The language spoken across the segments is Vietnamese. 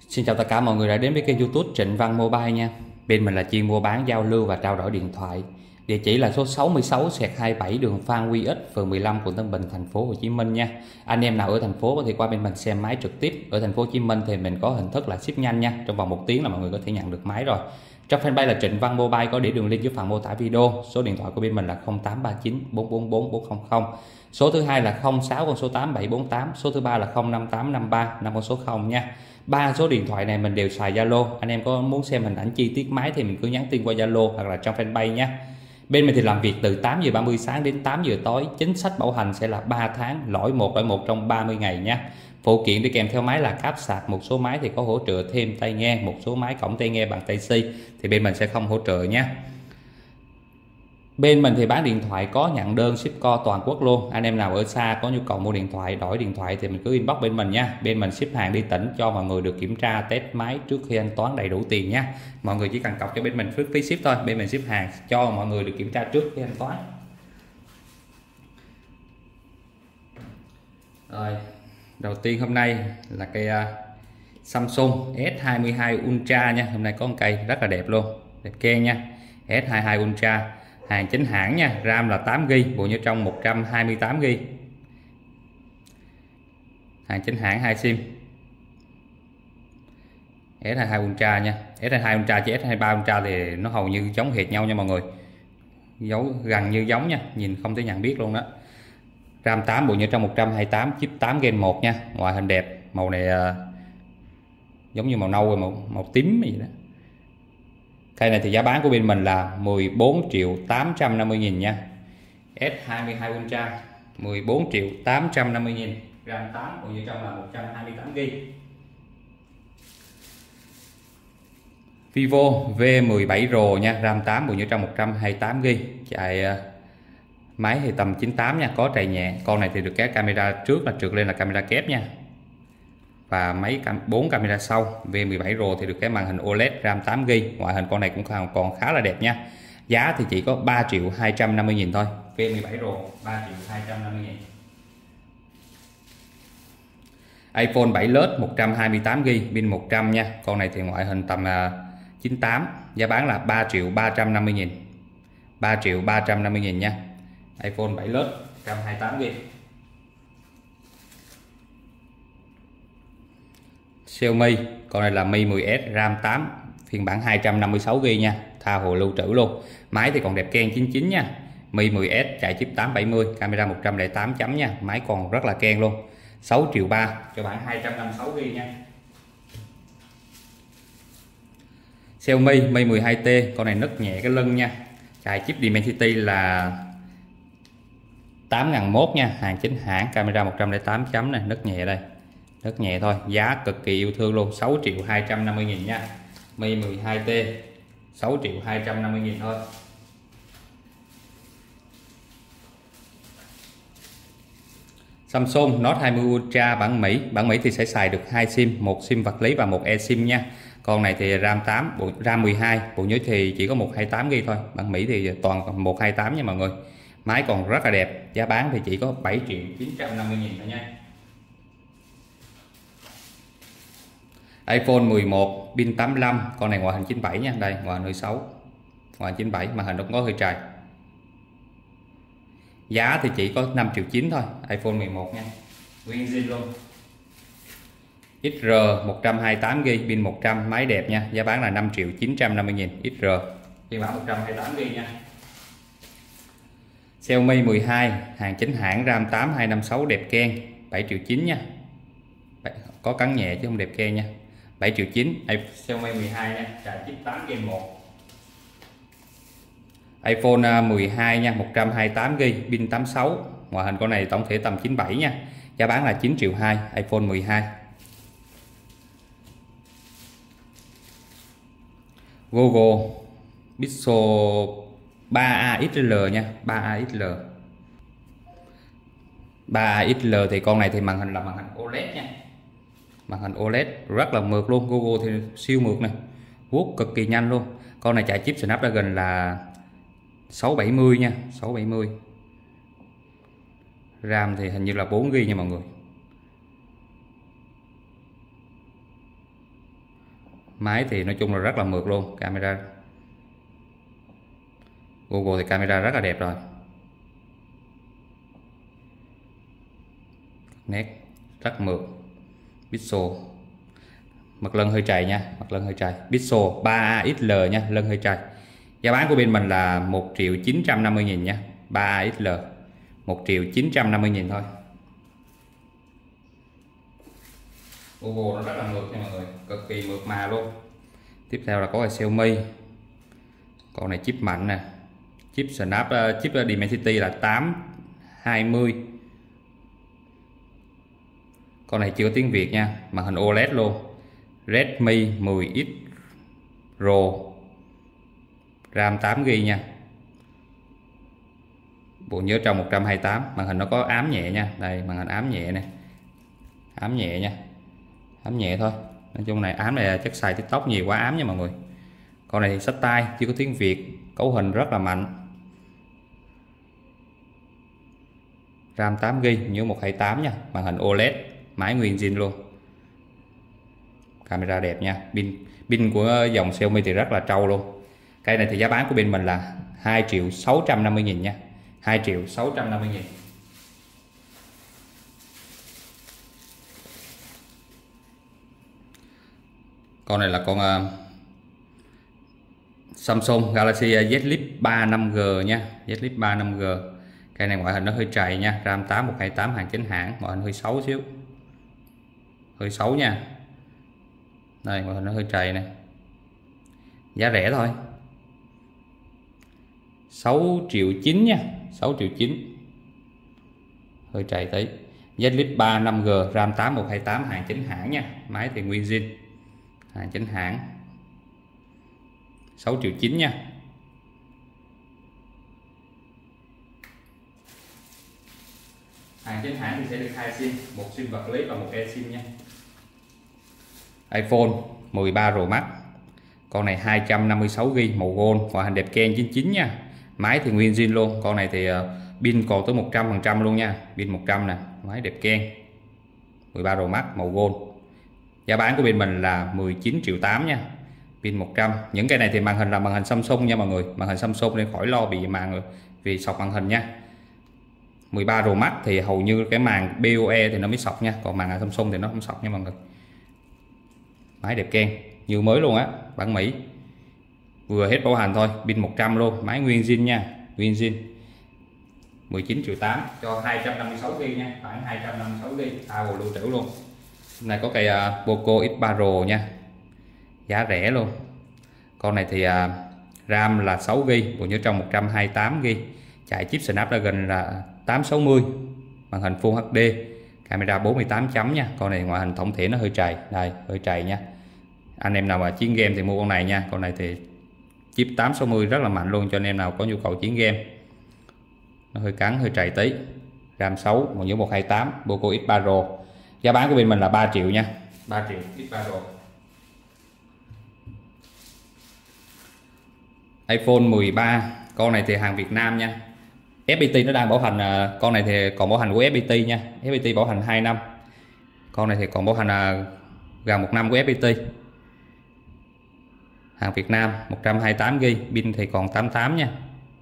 Xin chào tất cả mọi người đã đến với kênh YouTube Trịnh Văn Mobile nha. Bên mình là chuyên mua bán, giao lưu và trao đổi điện thoại. Địa chỉ là số 66/27 đường Phan Huy Ích, phường 15, quận Tân Bình, thành phố Hồ Chí Minh nha. Anh em nào ở thành phố có thể qua bên mình xem máy trực tiếp. Ở thành phố Hồ Chí Minh thì mình có hình thức là ship nhanh nha. Trong vòng 1 tiếng là mọi người có thể nhận được máy rồi. Trong fanpage là Trịnh Văn Mobile, có để đường link dưới phần mô tả video. Số điện thoại của bên mình là 0839 444 400. Số thứ hai là 06 con số 8748. Số thứ ba là 05853 5 con số 0 nha. Ba số điện thoại này mình đều xài Zalo. Anh em có muốn xem hình ảnh chi tiết máy thì mình cứ nhắn tin qua Zalo hoặc là trong fanpage nhé. Bên mình thì làm việc từ 8:30 sáng đến 8 giờ tối. Chính sách bảo hành sẽ là 3 tháng, lỗi một trong 30 ngày nhé. Phụ kiện đi kèm theo máy là cáp sạc. Một số máy thì có hỗ trợ thêm tai nghe, một số máy cổng tai nghe bằng tai C thì bên mình sẽ không hỗ trợ nhé. Bên mình thì bán điện thoại, có nhận đơn ship co toàn quốc luôn. Anh em nào ở xa có nhu cầu mua điện thoại, đổi điện thoại thì mình cứ inbox bên mình nha. Bên mình ship hàng đi tỉnh cho mọi người được kiểm tra test máy trước khi thanh toán đầy đủ tiền nha. Mọi người chỉ cần cọc cho bên mình phí ship thôi. Bên mình ship hàng cho mọi người được kiểm tra trước khi thanh toán. Rồi, đầu tiên hôm nay là cây Samsung S22 Ultra nha. Hôm nay có một cây rất là đẹp luôn, đẹp keng nha. S22 Ultra, hàng chính hãng nha. RAM là 8GB, bộ nhớ trong 128GB. Hàng chính hãng 2 sim. S22 Ultra nha. S22 Ultra chứ S23 Ultra thì nó hầu như giống hệt nhau nha mọi người, gần như giống nha, nhìn không thể nhận biết luôn đó. RAM 8, bộ nhớ trong 128, chip 8 Gen 1 nha. Ngoại hình đẹp, màu này giống như màu nâu rồi màu tím gì đó. Cây này thì giá bán của bên mình là 14.850.000 nha. S22 Ultra 14.850.000, RAM 8, bộ nhớ trong là 128GB. Vivo V17 Pro nha, RAM 8, bộ nhớ trong 128GB, chạy máy thì tầm 98 nha, có trầy nhẹ. Con này thì được cái camera trước là trượt lên là camera kép nha, và mấy 4 camera sau. V17 Pro thì được cái màn hình OLED, RAM 8GB. Ngoại hình con này cũng còn khá là đẹp nha. Giá thì chỉ có 3.250.000 thôi. V17 Pro 3.250.000. iPhone 7 Plus 128GB, pin 100 nha. Con này thì ngoại hình tầm 98, giá bán là 3.350.000. 3.350.000 nha. iPhone 7 Plus 128GB. Xiaomi, con này là Mi 10S, RAM 8, phiên bản 256GB nha, tha hồ lưu trữ luôn. Máy thì còn đẹp keng 99 nha. Mi 10S chạy chip 870, camera 108 chấm nha, máy còn rất là keng luôn. 6.300.000 cho bản 256GB nha. Xiaomi Mi 12T, con này nứt nhẹ cái lưng nha, chạy chip Dimensity là 8001 nha, hàng chính hãng, camera 108 chấm này, nứt nhẹ đây, rất nhẹ thôi, giá cực kỳ yêu thương luôn. 6.250.000 nha. Mi 12T 6.250.000 thôi. Samsung Note 20 Ultra bản Mỹ thì sẽ xài được 2 sim, một sim vật lý và một eSIM nha. Con này thì RAM 8, RAM 12, bộ nhớ thì chỉ có 128GB thôi. Bản Mỹ thì toàn 128 nha mọi người. Máy còn rất là đẹp, giá bán thì chỉ có 7.950.000 thôi nha. iPhone 11 pin 85, con này ngoại hình 97 nha, đây ngoại hình hơi xấu, ngoại hình 97, màn hình nó cũng có hơi trầy. Giá thì chỉ có 5.900.000 thôi, iPhone 11 nha, nguyên zin luôn. XR 128GB, pin 100, máy đẹp nha, giá bán là 5.950.000 XR, phiên bản 128GB nha. Xiaomi 12, hàng chính hãng, RAM 8 256, đẹp keng, 7.900.000 nha, có cắn nhẹ chứ không đẹp keng nha. 7.900.000 Xiaomi 12 nha, chạy chip 8 Gen 1. iPhone 12 nha, 128GB, pin 86, ngoại hình con này tổng thể tầm 97 nha, giá bán là 9.200.000 iPhone 12. Google Pixel 3a XL nha, 3a XL. 3a XL thì con này thì màn hình là màn hình OLED nha, màn hình OLED rất là mượt luôn. Google thì siêu mượt này, vuốt cực kỳ nhanh luôn. Con này chạy chip Snapdragon là 670 nha, 670. RAM thì hình như là 4GB nha mọi người. Máy thì nói chung là rất là mượt luôn. Camera Google thì camera rất là đẹp rồi. Nét rất mượt. Pixel. Mặt lưng hơi trầy nha, mặt lưng hơi trầy. Pixel 3AXL nha, lưng hơi trầy. Giá bán của bên mình là 1.950.000 nha. 3AXL 1.950.000 thôi. Google nó rất là mượt nha mọi người, cực kỳ mượt mà luôn. Tiếp theo là có cái Xiaomi. Con này chip mạnh nè, chip Dimensity là 820. Con này chưa có tiếng Việt nha, màn hình OLED luôn. Redmi 10X Pro, RAM 8GB nha, bộ nhớ trong 128. Màn hình nó có ám nhẹ nha, đây màn hình ám nhẹ nè, ám nhẹ nha, ám nhẹ thôi. Nói chung này ám này chắc xài TikTok nhiều quá ám nha mọi người. Con này thì xách tay, chưa có tiếng Việt, cấu hình rất là mạnh. RAM 8GB, nhớ 128 nha, màn hình OLED, máy nguyên zin luôn. Camera đẹp nha, pin của dòng Xiaomi thì rất là trâu luôn. Cây này thì giá bán của bên mình là 2.650.000 nha, 2.650.000. Con này là con Samsung Galaxy Z Flip 3 5G nha, Z Flip 3 5G. Cây này ngoại hình nó hơi trầy nha, RAM 8128, hàng chính hãng, ngoại hình hơi xấu xíu, hơi xấu nha. Đây ngoại hình nó hơi trầy nè. Giá rẻ thôi, 6.900.000 nha, 6.900.000. Hơi trầy tí. Z Flip 3 5G, RAM 8128, hàng chính hãng nha, máy thì nguyên zin, hàng chính hãng. 6.900.000 nha. Hàng chính hãng thì sẽ được 2 sim, một sim vật lý và một eSIM nha. iPhone 13 Pro Max. Con này 256GB, màu gold, ngoại hình đẹp Ken 99 nha. Máy thì nguyên zin luôn. Con này thì pin còn tới 100% luôn nha, pin 100 nè, máy đẹp Ken. 13 Pro Max màu gold. Giá bán của bên mình là 19.800.000 nha. Pin 100. Những cái này thì màn hình là màn hình Samsung nha mọi người, màn hình Samsung nên khỏi lo vì sọc màn hình nha. 13 Pro Max thì hầu như cái màn BOE thì nó mới sọc nha, còn màn hình Samsung thì nó không sọc nha mọi người. Máy đẹp Ken như mới luôn á, bản Mỹ, vừa hết bảo hành thôi. Pin 100 luôn, máy nguyên zin nha, nguyên zin. 19.800.000 cho 256GB nha, khoảng 256GB, tao lưu trữ luôn. Hôm nay có cây Poco X3 Pro nha, giá rẻ luôn. Con này thì RAM là 6GB, bộ nhớ trong 128GB, chạy chip Snapdragon là 860, màn hình Full HD, camera 48 chấm nha. Con này ngoại hình tổng thể nó hơi trầy, đây hơi trầy nha. Anh em nào mà chiến game thì mua con này nha. Con này thì chip 860 rất là mạnh luôn, cho anh em nào có nhu cầu chiến game. Nó hơi cắn, hơi trầy tí. RAM 6, bộ nhớ 128, Poco X3 Pro. Giá bán của bên mình là 3 triệu nha, 3 triệu X3 Pro. iPhone 13, con này thì hàng Việt Nam nha. FPT nó đang bảo hành, con này thì còn bảo hành của FPT nha. FPT bảo hành 2 năm. Con này thì còn bảo hành gần 1 năm của FPT. Hàng Việt Nam, 128GB, pin thì còn 88 nha.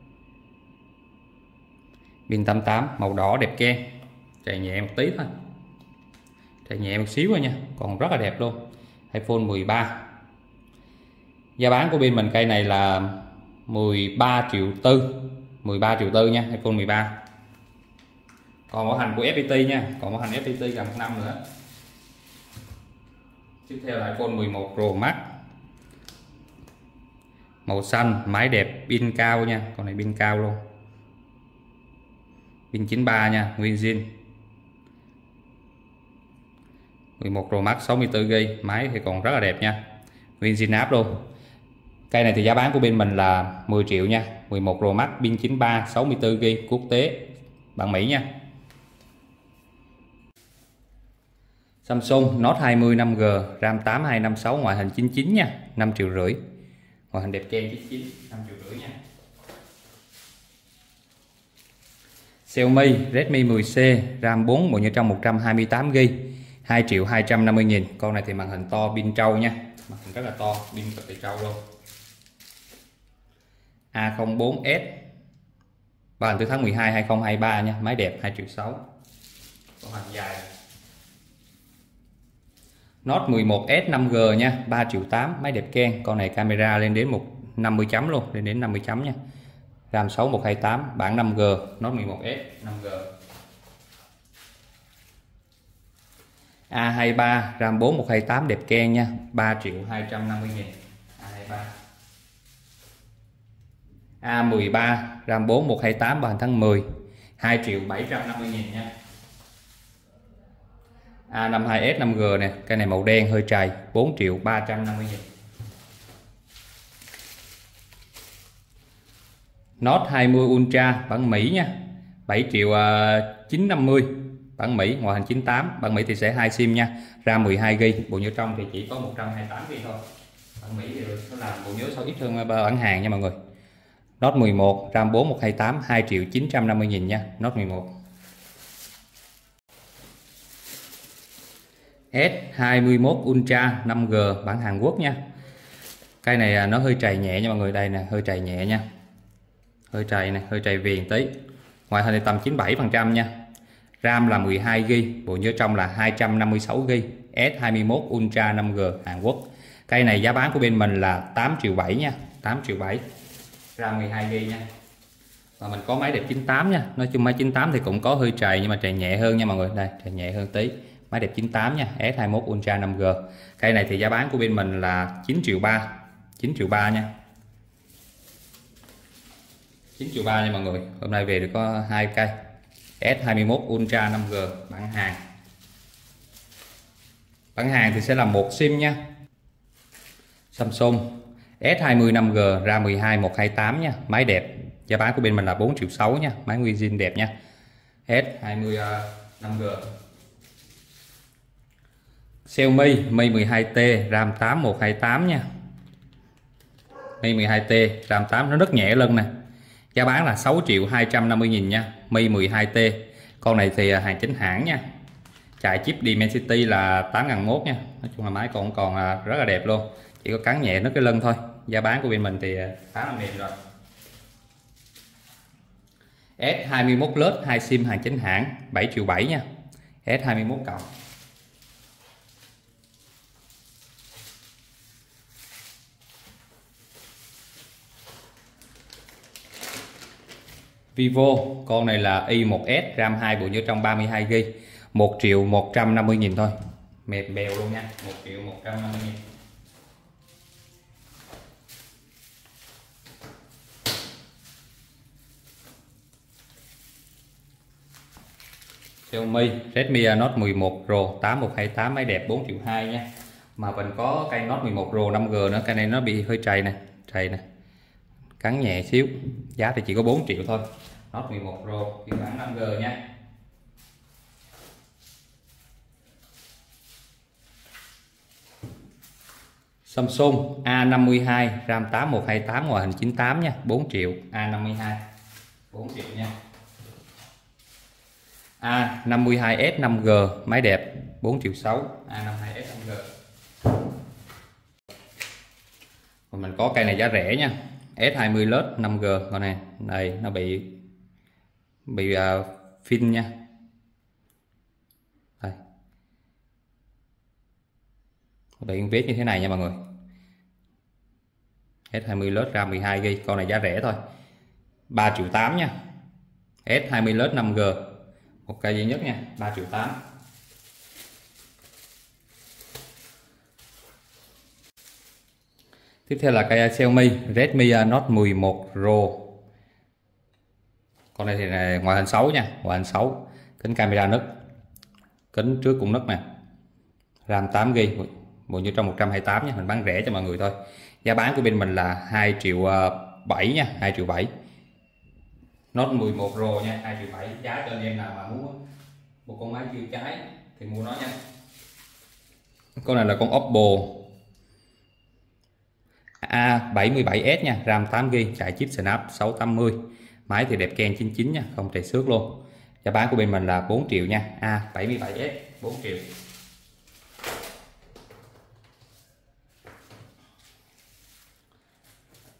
Pin 88, màu đỏ đẹp Ken. Chạy nhẹ một tí thôi, chạy nhẹ một xíu thôi nha, còn rất là đẹp luôn. iPhone 13. Giá bán của bên mình cây này là 13.400.000, 13.400.000 nha, iPhone 13. Còn bảo hành của FPT nha, còn bảo hành FPT gần 1 năm nữa. Tiếp theo là iPhone 11 Pro Max, màu xanh, máy đẹp, pin cao nha, con này pin cao luôn, pin 93 nha, nguyên zin. 11 Pro Max 64GB, máy thì còn rất là đẹp nha, nguyên zin áp luôn. Cây này thì giá bán của bên mình là 10 triệu nha, 11 Pro Max, pin 93, 64GB, quốc tế, bản Mỹ nha. Samsung Note 20 5G, RAM 8256, ngoại hình 99 nha, 5,5 triệu. Ngoại hình đẹp Ken 99, 5,5 triệu nha. Xiaomi Redmi 10C, RAM 4, bộ nhớ trong 128GB, 2.250.000. Con này thì màn hình to, pin trâu nha, màn hình rất là to, pin cực kỳ trâu luôn. A04S bảo hành từ tháng 12 2023 nha, máy đẹp 2.600.000, bảo hành dài. Note 11S 5G nha, 3.800.000, máy đẹp Ken. Con này camera lên đến 50 chấm luôn, lên đến 50 chấm nha. RAM 6128, bản 5G, Note 11S 5G. A23 RAM 4128 đẹp Ken nha, 3.250.000. A23. A13 RAM 4128 bảo hành tháng 10, 2.750.000 nha. A52S 5G nè, cái này màu đen hơi trầy, 4.350.000. Note 20 Ultra bản Mỹ nha, 7.950.000, bản Mỹ, ngoại hình 98, bản Mỹ thì sẽ 2 sim nha, RAM 12GB, bộ nhớ trong thì chỉ có 128GB thôi. Bản Mỹ thì nó làm bộ nhớ sao ít hơn bản hàng nha mọi người. Note 11 RAM 4128, 2.950.000 nha, Note 11. S21 Ultra 5G bản Hàn Quốc nha. Cái này nó hơi trầy nhẹ nha mọi người, đây nè, hơi trầy nhẹ nha. Hơi trầy này, hơi trầy viền tí. Ngoại hình thì tầm 97% nha. RAM là 12GB, bộ nhớ trong là 256GB. S21 Ultra 5G Hàn Quốc. Cây này giá bán của bên mình là 8.700.000 nha, 8.700.000. RAM 12GB nha. Và mình có máy đẹp 98 nha. Nói chung máy 98 thì cũng có hơi trầy nhưng mà trầy nhẹ hơn nha mọi người. Đây, trầy nhẹ hơn tí. Máy đẹp 98 nha, S21 Ultra 5G. Cây này thì giá bán của bên mình là 9.300.000, 9.300.000 nha. 9.300.000 nha mọi người. Hôm nay về được có 2 cây. S21 Ultra 5G bản Hàn. Bản Hàn thì sẽ là một sim nha. Samsung S20 5G RAM 12 128 nha, máy đẹp. Giá bán của bên mình là 4.600.000 nha, máy nguyên zin đẹp nha. S20 5G. Xiaomi Mi 12T RAM 8 128 nha. Mi 12T RAM 8 nó rất nhẹ lưng nè. Giá bán là 6.250.000 nha. Mi 12T. Con này thì hàng chính hãng nha. Chạy chip Dimensity là 8.100 nha. Nói chung là máy còn rất là đẹp luôn. Chỉ có cắn nhẹ nó cái lưng thôi. Giá bán của bên mình thì khá là mềm rồi. S21 Plus 2 sim hàng chính hãng 7.700.000 nha. S21 cộng. Vivo, con này là Y1S RAM 2 bộ nhớ trong 32GB, 1.150.000 thôi. Mềm bèo luôn nha, 1.150.000. Xiaomi Redmi Note 11 Pro 8128, máy đẹp 4.200.000 nha. Mà mình có cây Note 11 Pro 5G nữa, cây này nó bị hơi trầy nè, cắn nhẹ xíu. Giá thì chỉ có 4 triệu thôi. Note 11 Pro phiên bản 5G nha. Samsung A52 RAM 8128, ngoại hình 98 nha, 4 triệu. A52 4 triệu nha. A52S 5G máy đẹp 4.600.000, A52S 5G. Và mình có cây này giá rẻ nha, S20 Plus 5G. Con này nó bị pin nha. Đây, bị vết như thế này nha mọi người. S20 Plus RAM 12GB, con này giá rẻ thôi, 3.800.000 nha. S20 Plus 5G một cây duy nhất nha, 3.800.000. Tiếp theo là cây Xiaomi Redmi Note 11 Pro. Con này thì là ngoại hình xấu nha, ngoại hình xấu, kính camera nứt, kính trước cũng nứt nè. RAM 8GB, bộ nhớ trong 128 nha, mình bán rẻ cho mọi người thôi. Giá bán của bên mình là 2.700.000 nha, 2.700.000. Note 11 Pro nha, 2.700.000. Giá cho anh em nào mà muốn một con máy chưa cháy thì mua nó nha. Con này là con Oppo A77S nha, RAM 8GB, chạy chip Snap 680. Máy thì đẹp Ken 99 nha, không trầy xước luôn. Giá bán của bên mình là 4 triệu nha. A77S 4 triệu.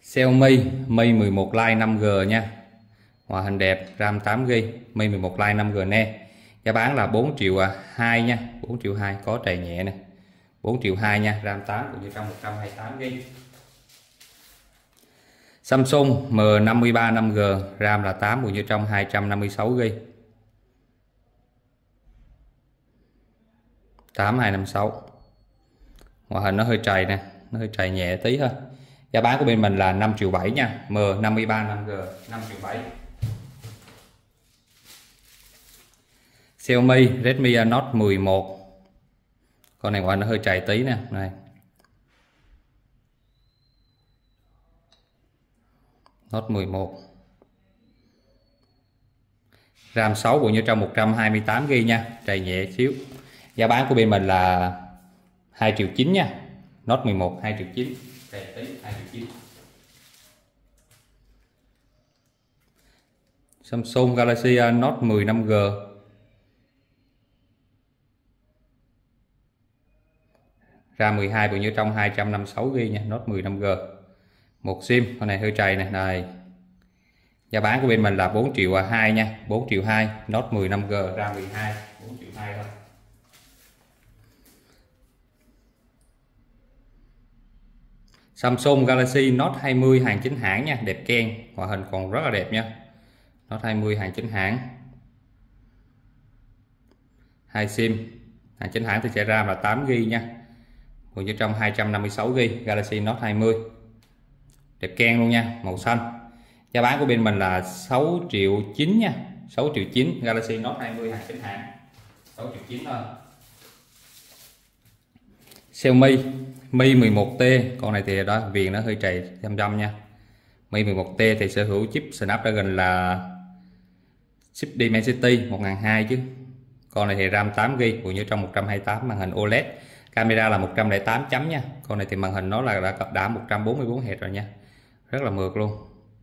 Xiaomi Mi 11 Lite 5G nha. Ngoại hình đẹp, RAM 8GB, Mi 11 Lite 5G nè. Giá bán là 4 triệu 2 nha, 4 triệu 2, có trầy nhẹ nè. 4 triệu 2 nha, RAM 8 cũng như trong 128GB. Samsung M53 5G, RAM là 8 cũng như trong 256GB. 8256. Ngoại hình nó hơi trầy nè, nó hơi trầy nhẹ tí thôi. Giá bán của bên mình là 5 triệu 7 nha, M53 5G 5 triệu 7. Xiaomi Redmi Note 11. Con này ngoại hình nó hơi trầy tí nè, này. Note 11. RAM 6 cũng như trong 128GB nha, trầy nhẹ xíu. Giá bán của bên mình là 2 triệu 9 nha. Note 11 2 triệu 9, trầy tí 2 triệu 9. Samsung Galaxy Note 10 5G. RAM 12 cũng như trong 256GB nha, Note 10 5G. Một sim, con này hơi trầy này, này. Giá bán của bên mình là 4 triệu 2 nha, 4 triệu 2, Note 10 5G, RAM 12, 4 triệu 2 thôi. Samsung Galaxy Note 20 hàng chính hãng nha, đẹp keng, ngoại hình còn rất là đẹp nha. Note 20 hàng chính hãng. Hai sim, hàng chính hãng thì sẽ RAM là 8GB nha. Cũng như trong 256GB, Galaxy Note 20. Đẹp keng luôn nha, màu xanh. Giá bán của bên mình là 6 triệu 9 nha, 6 triệu 9, Galaxy Note 20 hàng chính hãng. 6 triệu 9 thôi. Xiaomi Mi 11T, con này thì đó viền nó hơi trầy dăm nha. Mi 11T thì sở hữu chip Snapdragon là chip Dimensity 1200 chứ. Con này thì RAM 8GB, cũng như trong 128, màn hình OLED. Camera là 108 chấm nha. Con này thì màn hình nó là đã 144 Hz rồi nha. Rất là mượt luôn.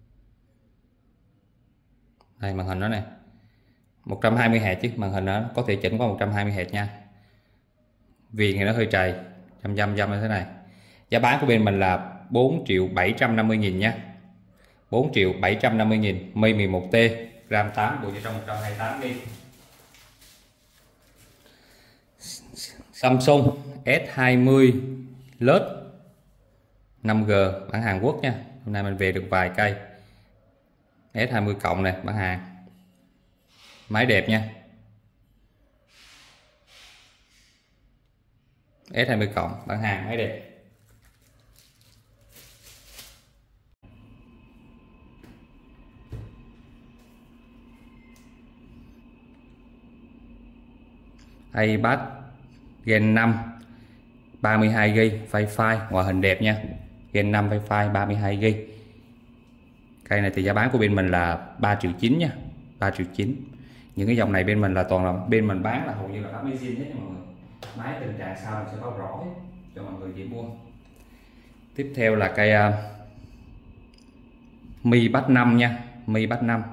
Đây màn hình nó này. 120 Hz chứ, màn hình nó có thể chỉnh qua 120 Hz nha. Viền thì nó hơi trầy, dăm như thế này. Giá bán của bên mình là 4 triệu 750 nghìn nha. 4 triệu 750 nghìn, Mi 11T, RAM 8 bộ như trong 128GB. Samsung S20 Plus 5G bản Hàn Quốc nha. Hôm nay mình về được vài cây. S20 cộng này bản Hàn. Máy đẹp nha. S20 cộng bản Hàn, máy đẹp. iPad Gen 5 32GB Wi-Fi, ngoại hình đẹp nha. Gen 5 Wi-Fi 32GB. Cây này thì giá bán của bên mình là 3 triệu 9 nha, 3 triệu 9. Những cái dòng này bên mình là toàn là bên mình bán là hầu như là bán máy zin hết nha mọi người. Máy tình trạng sao mình sẽ báo rõ hết cho mọi người dễ mua. Tiếp theo là cây Mi Bud 5 nha, Mi Bud 5.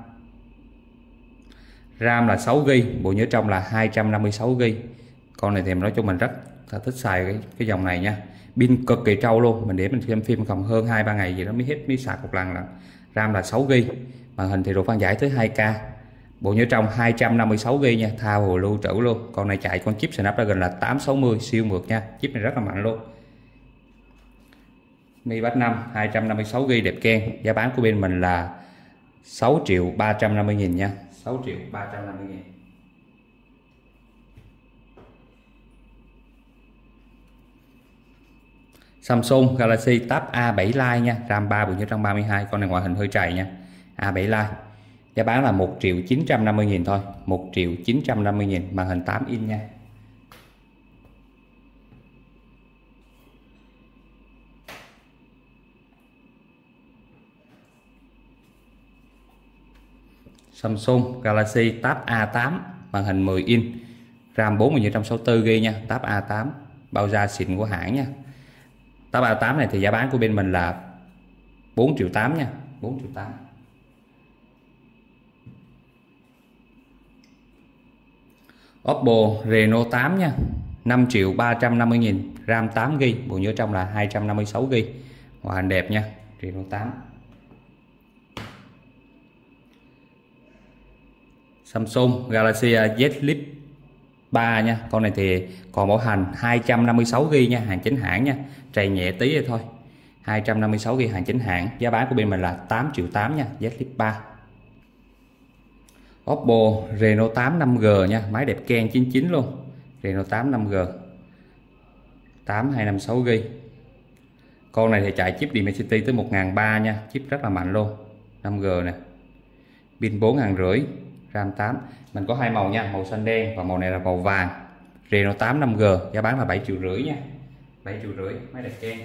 RAM là 6GB, bộ nhớ trong là 256GB. Con này thì nói chung mình rất là thích xài cái dòng này nha. Pin cực kỳ trâu luôn, mình để mình xem phim còn hơn 2-3 ngày gì đó mới hết, mới sạc một lần. Là RAM là 6GB, màn hình thì độ phân giải tới 2K, bộ nhớ trong 256GB nha, tha hồ lưu trữ luôn. Con này chạy con chip Snapdragon là 860, siêu mượt nha, chip này rất là mạnh luôn. Mi Bud 5 256GB đẹp keng. Giá bán của bên mình là 6 triệu 350 nghìn nha, 6 triệu 350 nghìn. Samsung Galaxy Tab A7 Lite nha, RAM 3 bộ nhớ trong 32, con này ngoại hình hơi trầy nha. A7 Lite. Giá bán là 1 triệu 950 nghìn thôi, 1 triệu 950 nghìn, màn hình 8 inch nha. Samsung Galaxy Tab A8, màn hình 10 inch, RAM 4 như trong 64GB nha. Tab A8 bao da xịn của hãng nha. Tab A8 này thì giá bán của bên mình là 4 triệu 8 nha, 4 triệu 8. Oppo Reno 8 nha, 5 triệu 350 nghìn, RAM 8GB, bộ nhớ trong là 256GB, ngoại hình đẹp nha. Reno 8. Samsung Galaxy Z Flip 3 nha. Con này thì còn bảo hành 256GB nha, hàng chính hãng nha, trầy nhẹ tí thôi. 256GB hàng chính hãng, giá bán của bên mình là 8,8 triệu nha, Z Flip 3. Oppo Reno 8 5G nha, máy đẹp ken 99 luôn. Reno 8 5G 8256GB. Con này thì chạy chip Dimensity tới 1300 nha, chip rất là mạnh luôn. 5G nè, pin 4500, RAM 8. Mình có hai màu nha, màu xanh đen và màu này là màu vàng. Reno 8 5G, giá bán là 7,5 triệu nha, 7,5 triệu, máy đẹp ken.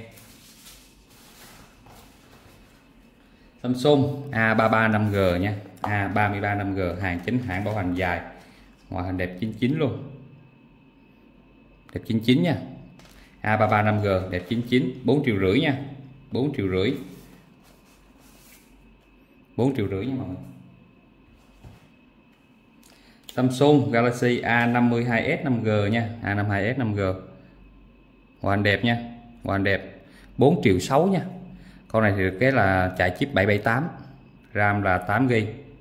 Samsung A33 5G nha, A33 5G, hàng chính hãng, bảo hành dài, ngoại hình đẹp 99 luôn, đẹp 99 nha. A33 5G đẹp 99, 4,5 triệu nha, 4,5 triệu, 4,5 triệu nha mọi người. Samsung Galaxy A52s 5G nha, A52s 5G, ngoại hình đẹp nha, ngoại hình đẹp, 4,6 triệu nha. Con này thì được cái là chạy chip 778, RAM là 8GB,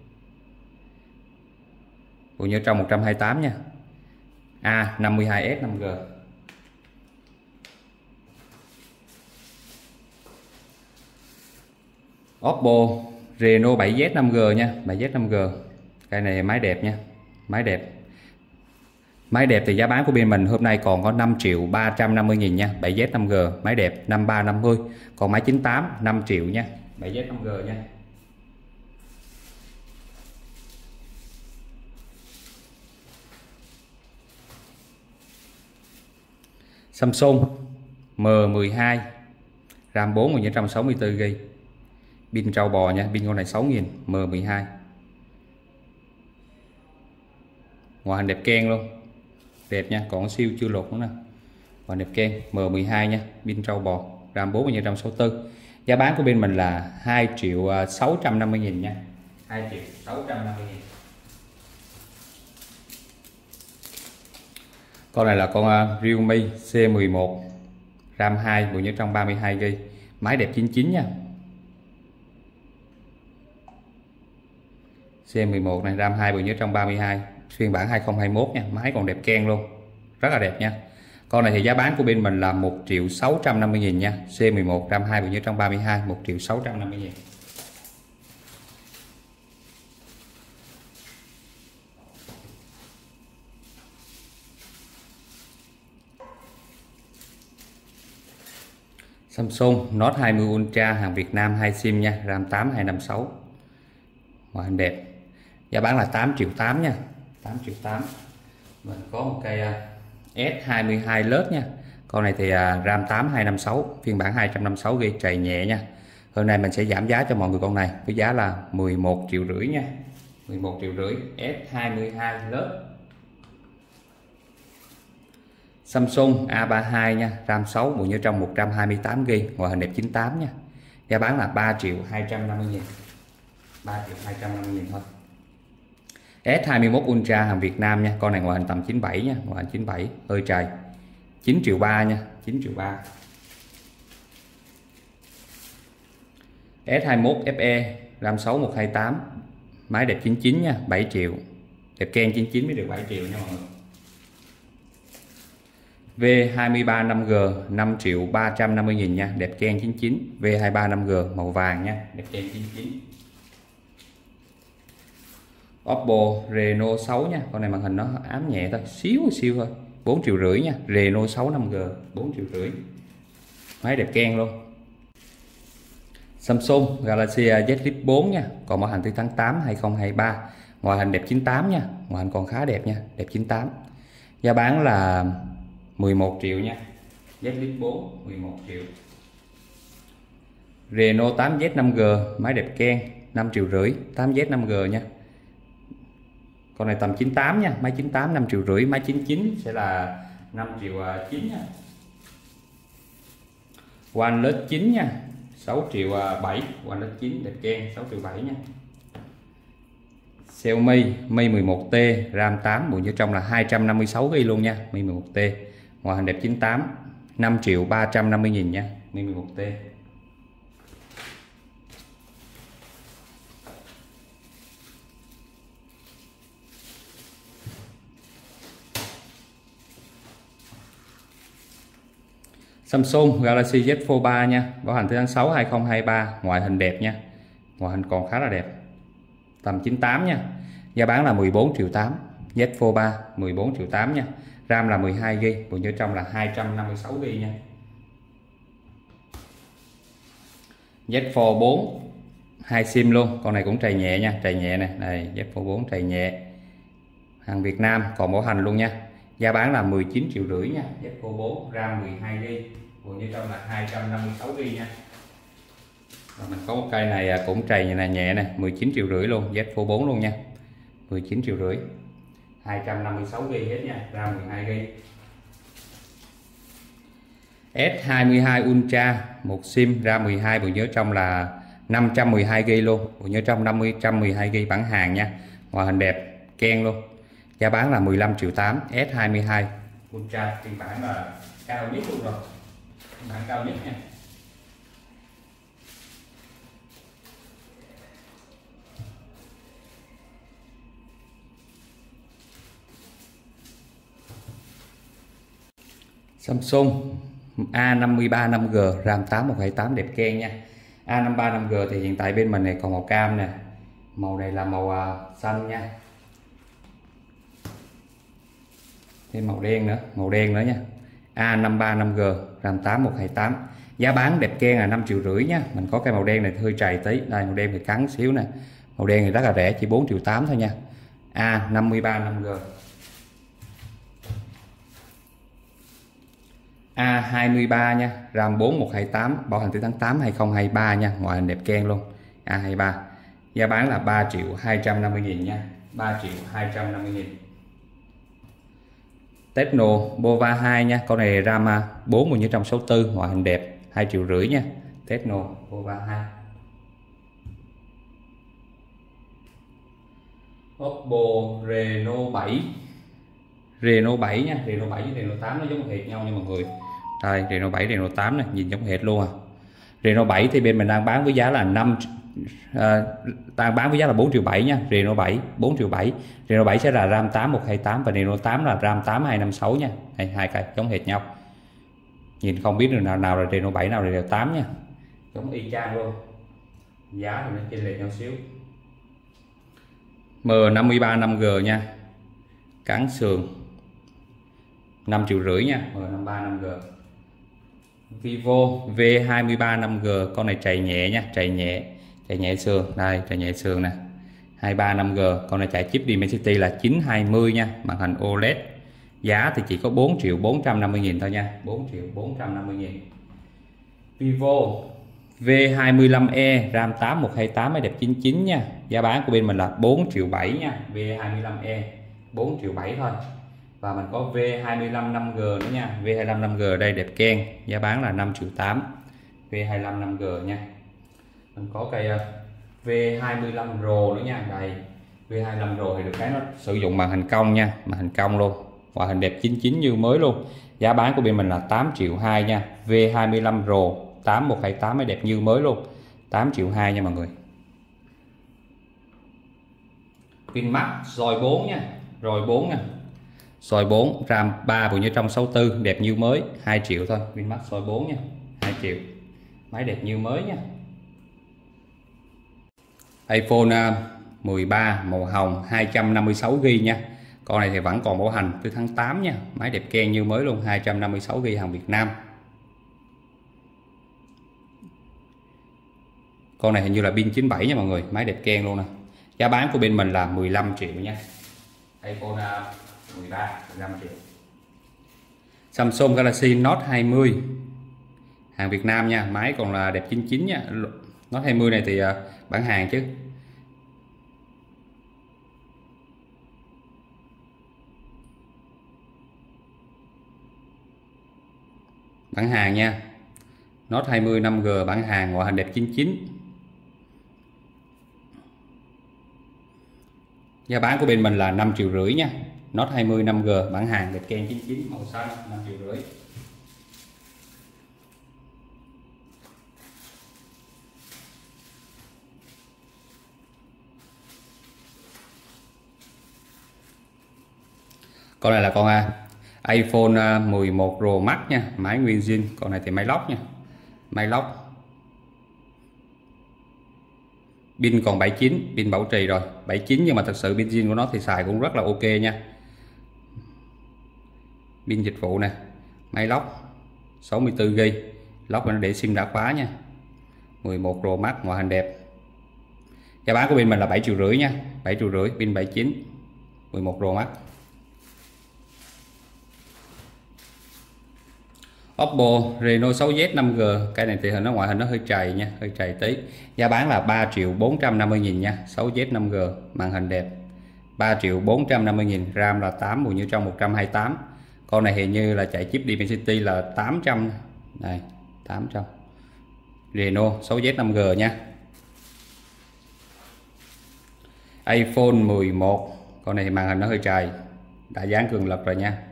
bộ nhớ trong 128 nha. A52s 5G. Oppo Reno 7Z 5G nha, 7Z 5G. Cái này máy đẹp nha, máy đẹp. Máy đẹp thì giá bán của bên mình hôm nay còn có 5.350.000 nha, 7Z 5G, máy đẹp 5350. Còn máy 98 5 triệu nha, 7Z 5G nha. Samsung M12, RAM 4 164GB, pin trâu bò nha, pin con này 6.000, M12. Ngoại hình đẹp ken luôn, đẹp nha, còn siêu chưa lột nữa nè. Ngoại hình đẹp ken, M12 nha, pin trâu bò, RAM 4 164. Giá bán của bên mình là 2.650.000 nha, 2.650.000. Con này là con Realme C11, RAM 2, bộ nhớ trong 32GB, máy đẹp 99 nha. C11 này, RAM 2, bộ nhớ trong 32, phiên bản 2021 nha, máy còn đẹp ken luôn, rất là đẹp nha. Con này thì giá bán của bên mình là 1.650.000 nha, C11, RAM 2, bộ nhớ trong 32, 1.650.000. Samsung Note 20 Ultra, hàng Việt Nam, 2 SIM nha, RAM 8 256, ngoại hình đẹp, giá bán là 8,8 triệu nha, 8,8 triệu. Mình có một cây S22 Plus nha, con này thì RAM 8 256, phiên bản 256GB, trầy nhẹ nha. Hôm nay mình sẽ giảm giá cho mọi người con này với giá là 11,5 triệu nha, 11,5 triệu, S22 Plus. Samsung A32 nha, RAM 6, bộ nhớ trong 128GB, ngoại hình đẹp 98 nha, giá bán là 3.250.000, 3.250.000 thôi. S21 Ultra, hàng Việt Nam nha, con này ngoại hình tầm 97 nha, ngoại hình 97, hơi trầy, 9,3 triệu nha, 9,3 triệu. S21 FE, RAM 6 128, máy đẹp 99 nha, 7 triệu, đẹp ken 99 mới được 7 triệu nha mọi người. V23 5G 5.350.000 nha, đẹp ken 99, V23 5G màu vàng nha, đẹp ken 99. Oppo Reno 6 nha, con này màn hình nó ám nhẹ thôi, xíu thôi, 4,5 triệu nha, Reno 6 5G, 4,5 triệu, máy đẹp ken luôn. Samsung Galaxy Z Flip 4 nha, còn bảo hành từ tháng 8 2023, ngoại hình đẹp 98 nha, ngoại hình còn khá đẹp nha, đẹp 98. Giá bán là 11 triệu nha, Z Flip 4 11 triệu. Reno 8Z 5G, máy đẹp ken, 5,5 triệu, 8Z 5G nha. Con này tầm 98 nha, máy 98 5,5 triệu, máy 99 sẽ là 5,9 triệu nha. OnePlus 9 nha, 6,7 triệu, OnePlus 9 đẹp ken, 6,7 triệu nha. Xiaomi Mi 11T, RAM 8, bộ nhớ trong là 256GB luôn nha, Mi 11T, ngoại hình đẹp 98, 5.350.000 nha, Mi 11T. Samsung Galaxy Z Fold 3 nha, bảo hành từ tháng 6 2023, ngoại hình đẹp nha. Ngoại hình còn khá là đẹp. Tầm 98 nha. Giá bán là 14 triệu 8. Z Fold 3 14 triệu 8 nha. RAM là 12 GB, bộ nhớ trong là 256 GB nha. Z Fold 4 2 sim luôn, con này cũng trầy nhẹ nha, trầy nhẹ nè, đây Z Fold 4 trầy nhẹ. Hàng Việt Nam còn bảo hành luôn nha. Giá bán là 19 triệu rưỡi nha. Z Fold 4 RAM 12 GB, bộ nhớ trong là 256 GB nha. Và mình có một cây này cũng trầy nhẹ nhẹ nè, 19 triệu rưỡi luôn, Z Fold 4 luôn nha. 19 triệu rưỡi. 256 GB hết nha, RAM 12 GB. S22 Ultra một sim, RAM 12, bộ nhớ trong là 512 GB luôn, bộ nhớ trong 512 GB bản hàng nha. Ngoại hình đẹp, keng luôn. Giá bán là 15 triệu 8. S22 Ultra phiên bản là cao nhất luôn rồi, phiên bản cao nhất nha. Samsung A53 5G RAM 8128 đẹp keng nha. A53 5G thì hiện tại bên mình này còn màu cam nè, màu này là màu xanh nha, thêm màu đen nữa nha. A53 5G RAM 8128, giá bán đẹp keng là 5 triệu rưỡi nha. Mình có cái màu đen này hơi trầy tí, đây màu đen thì cắn xíu nè, màu đen thì rất là rẻ, chỉ 4 triệu 8 thôi nha. A53 5G. A23 nha, RAM 4128, bảo hành từ tháng 8 2023 nha, ngoại hình đẹp keng luôn. A23, giá bán là 3 triệu 250 nghìn nha, 3 triệu 250 nghìn. Tecno Bova 2 nha, con này RAM 4 bộ nhớ trong 64, ngoại hình đẹp, 2 triệu rưỡi nha. Tecno Bova 2. Oppo Reno 7 nha, Reno 7 với Reno 8 nó giống hệt nhau nha mọi người. Đây Reno 7 Reno 8 này nhìn giống hệt luôn à. Reno 7 thì bên mình đang bán với giá là 4 triệu 7 nha. Reno 7 4 triệu 7. Reno 7 sẽ là RAM 8128 và Reno 8 là RAM 8256 nha. Đây, hai cái giống hệt nhau. Nhìn không biết được nào là Reno 7 nào là Reno 8 nha. Giống y chang luôn. Giá thì nó chênh lệch nhau xíu. M53 5G nha. Cán sườn 5 triệu rưỡi nha. M53 5G. Vivo V23 5G, con này chạy nhẹ nha, chạy nhẹ sườn, đây chạy nhẹ sườn nè. 23 5G, con này chạy chip Dimensity là 920 nha, màn hình OLED. Giá thì chỉ có 4 triệu 450 nghìn thôi nha, 4 triệu 450 nghìn. Vivo V25e RAM 8128 máy đẹp 99 nha. Giá bán của bên mình là 4 triệu 7 nha, V25e 4 triệu 7 thôi. Và mình có V25 5G nữa nha, V25 5G đây đẹp keng, giá bán là 5 triệu 8. V25 5G nha. Mình có cây V25 Pro nữa nha, đây V25 Pro thì được cái nó sử dụng màn hình cong nha, màn hình cong luôn, ngoại hình đẹp 99 như mới luôn. Giá bán của bên mình là 8 triệu 2 nha. V25 Pro 8128 mới đẹp như mới luôn, 8 triệu 2 nha mọi người. Vinmax ROY 4 nha, ROY 4 nha. ROY 4 RAM 3 bộ nhớ trong 64, đẹp như mới, 2 triệu thôi. Vinmax ROY 4 nha, 2 triệu. Máy đẹp như mới nha. iPhone 13 màu hồng 256GB nha. Con này thì vẫn còn bảo hành từ tháng 8 nha. Máy đẹp keng như mới luôn, 256GB hàng Việt Nam. Con này hình như là pin 97 nha mọi người, máy đẹp keng luôn nè. Giá bán của bên mình là 15 triệu nha. iPhone 13 15 triệu. Samsung Galaxy Note 20 hàng Việt Nam nha, máy còn là đẹp 99 nha. Note 20 này thì bản hàng chứ. Bản hàng nha. Note 20 5G bản hàng, ngoại hình đẹp 99. Giá bán của bên mình là 5 triệu rưỡi nha. Note 20 5G bản hàng đẹp keng 99 màu xanh, 5 triệu rưỡi. Con này là con iPhone 11 Pro Max nha, máy nguyên zin, con này thì máy lóc nha, máy lóc. Pin còn 79, pin bảo trì rồi 79, nhưng mà thật sự pin zin của nó thì xài cũng rất là ok nha. Pin dịch vụ nè, máy lóc 64GB, lóc nó để sim đã khóa nha. 11 Pro Max, ngoại hình đẹp. Giá bán của pin mình là 7,5 triệu nha, 7,5 triệu, pin 79, 11 Pro Max. Oppo Reno 6Z 5G, cái này thì hình nó ngoại hình nó hơi trầy nha, hơi trầy tí. Giá bán là 3.450.000 nha, 6Z 5G, màn hình đẹp. 3.450.000, RAM là 8, bộ nhớ trong 128. Con này hình như là chạy chip Dimensity là 800. Này, 800. Reno 6Z 5G nha. iPhone 11, con này thì màn hình nó hơi trầy, đã dán cường lực rồi nha.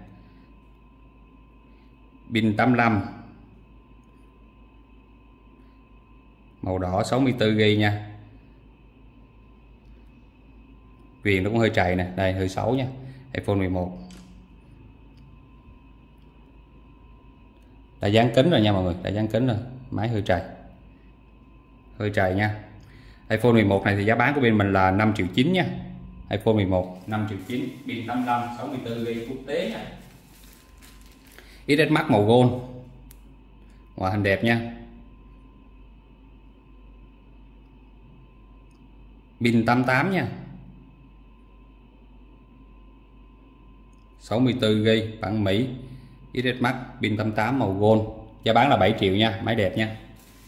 Pin 85, màu đỏ 64GB nha. Viền nó cũng hơi trầy nè, đây hơi xấu nha. iPhone 11 đã dán kính rồi nha mọi người, đã dán kính rồi, máy hơi trầy nha. iPhone 11 này thì giá bán của bên mình là 5,9 triệu nha. iPhone 11 5,9 triệu, pin 85, 64GB quốc tế nha. XS Max màu gold, ngoại hình đẹp nha. Pin 88 nha, 64GB bản Mỹ. XS Max pin 88 màu gold, giá bán là 7 triệu nha, máy đẹp nha.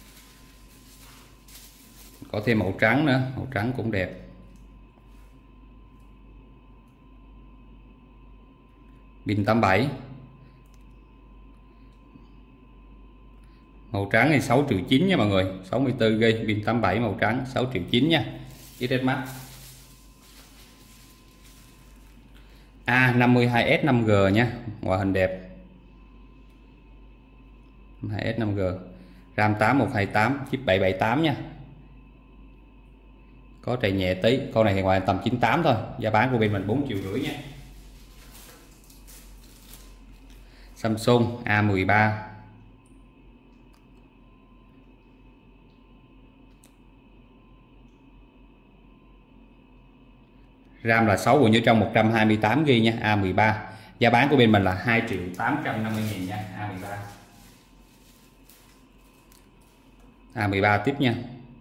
Có thêm màu trắng nữa, màu trắng cũng đẹp. Pin 87, màu trắng thì 6,9 triệu nha mọi người, 64GB, pin 87 màu trắng, 6,9 triệu nha. XS Max A52s 5G nha, ngoại hình đẹp. 2S 5G, RAM 8128, chip 778 nha. Có trầy nhẹ tí, con này thì ngoài tầm 98 thôi, giá bán của bên mình 4,5 triệu nha. Samsung A13, RAM là 6, bộ nhớ trong 128GB nha. A13, giá bán của bên mình là 2.850.000 nha. A13, A13 tiếp nha.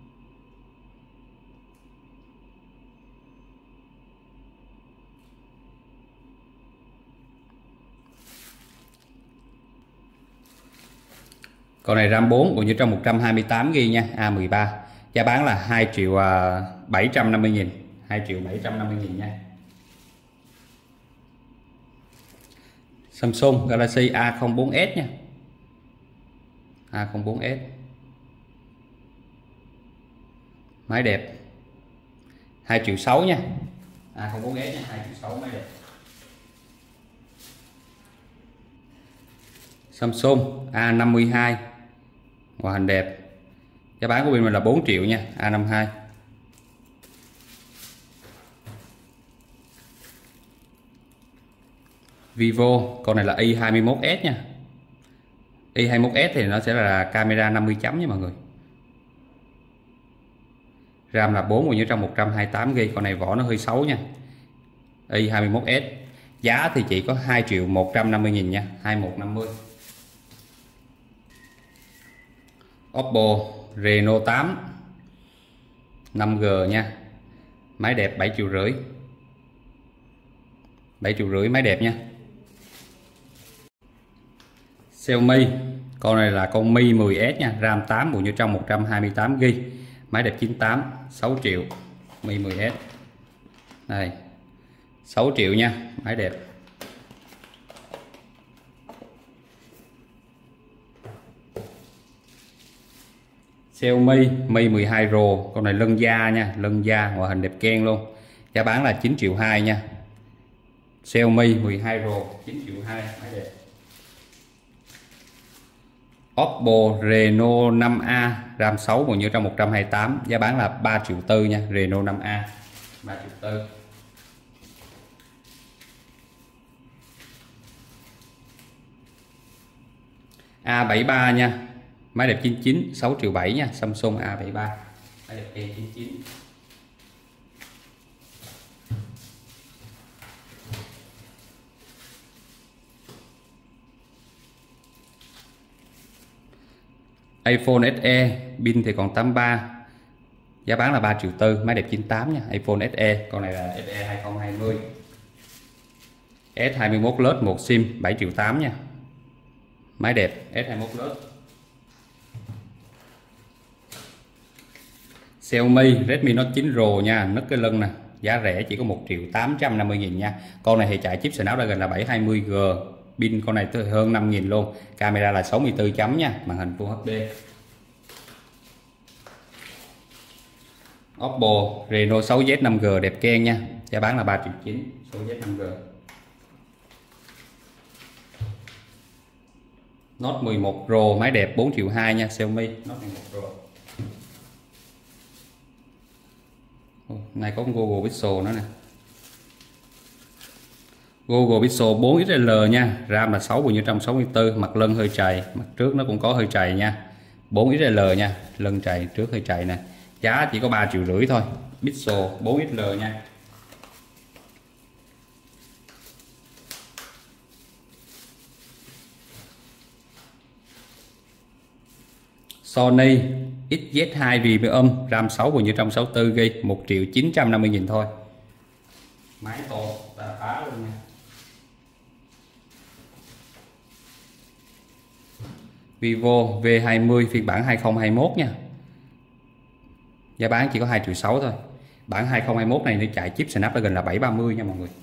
Con này RAM 4, bộ nhớ trong 128GB nha. A13, giá bán là 2.750.000, 2.750.000 nha. Samsung Galaxy A04s nha, A04s, máy đẹp, 2,6 triệu nha. A04s nha, 2,6 triệu, máy đẹp. Samsung A52, ngoại hình đẹp, giá bán của bên mình là 4 triệu nha. A52. Vivo, con này là Y21s nha. Y21s thì nó sẽ là camera 50 chấm nha mọi người. RAM là 4, bộ nhớ trong 128GB, con này vỏ nó hơi xấu nha. Y21s, giá thì chỉ có 2.150.000 nha, 2150. Oppo Reno 8 5G nha, máy đẹp, 7,5 triệu, 7,5 triệu, máy đẹp nha. Xiaomi, con này là con Mi 10s nha, RAM 8, bộ nhớ trong 128GB, máy đẹp 98, 6 triệu. Mi 10s này, 6 triệu nha, máy đẹp. Xiaomi Mi 12 Pro, con này lân da nha, lân da, ngoại hình đẹp keng luôn, giá bán là 9,2 triệu nha. Xiaomi 12 Pro 9,2 triệu, máy đẹp. Oppo Reno 5A, RAM 6, bộ nhớ trong 128, giá bán là 3,4 triệu nha. Reno 5A 3,4 triệu. A73 nha, máy đẹp 99, 6 triệu 7 nha, Samsung A73 máy đẹp E99. iPhone SE pin thì còn 83, giá bán là 3 triệu 4, máy đẹp 98 nha, iPhone SE, con này là SE 2020. S21 Plus 1 SIM 7 triệu 8 nha, máy đẹp S21 Plus. Xiaomi Redmi Note 9 Pro nha, nứt cái lưng nè, giá rẻ chỉ có 1 triệu 850 nghìn nha. Con này thì chạy chip Snapdragon là 720G, pin con này tới hơn 5.000 luôn, camera là 64 chấm nha, màn hình Full HD. Oppo Reno 6Z 5G đẹp keng nha, giá bán là 3 triệu 9, 6Z 5G. Note 11 Pro máy đẹp 4 triệu 2 nha, Xiaomi Note 11 Pro. Này có Google Pixel nữa nè, Google Pixel 4XL nha, RAM là 6 bao nhiêu 164, mặt lưng hơi trầy, mặt trước nó cũng có hơi trầy nha, 4XL nha, lưng trầy trước hơi trầy nè, giá chỉ có 3 triệu rưỡi thôi, Pixel 4XL nha. Sony XZ2 Premium RAM 6 bao nhiêu 164GB, 1 triệu 950 nghìn thôi, máy to là phá luôn nha. Vivo V20 phiên bản 2021 nha, giá bán chỉ có 2 triệu 6 thôi, bản 2021 này nó chạy chip Snapdragon là 730 nha mọi người.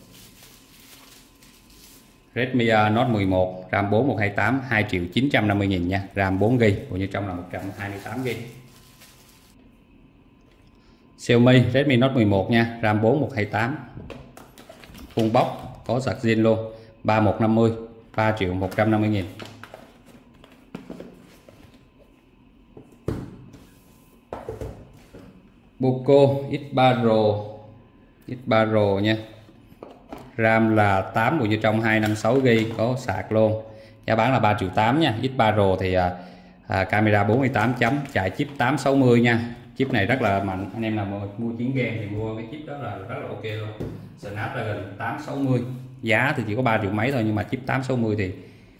Redmi Note 11 RAM 4 128 2 triệu 950 nghìn nha, RAM 4GB, bộ như trong là 128GB. Xiaomi Redmi Note 11 nha, RAM 4 128 full box, có sạc zin luôn, 3150 3 triệu 150 nghìn. Poco X3 Pro, X3 Pro nha, RAM là 8 bộ như trong 256GB, có sạc luôn, giá bán là 3 triệu 8 nha. X3 Pro thì camera 48 chấm, chạy chip 860 nha, chip này rất là mạnh, anh em nào mua 9 game thì mua cái chip đó là rất là ok luôn. Snapdragon 860, giá thì chỉ có 3 triệu mấy thôi, nhưng mà chip 860 thì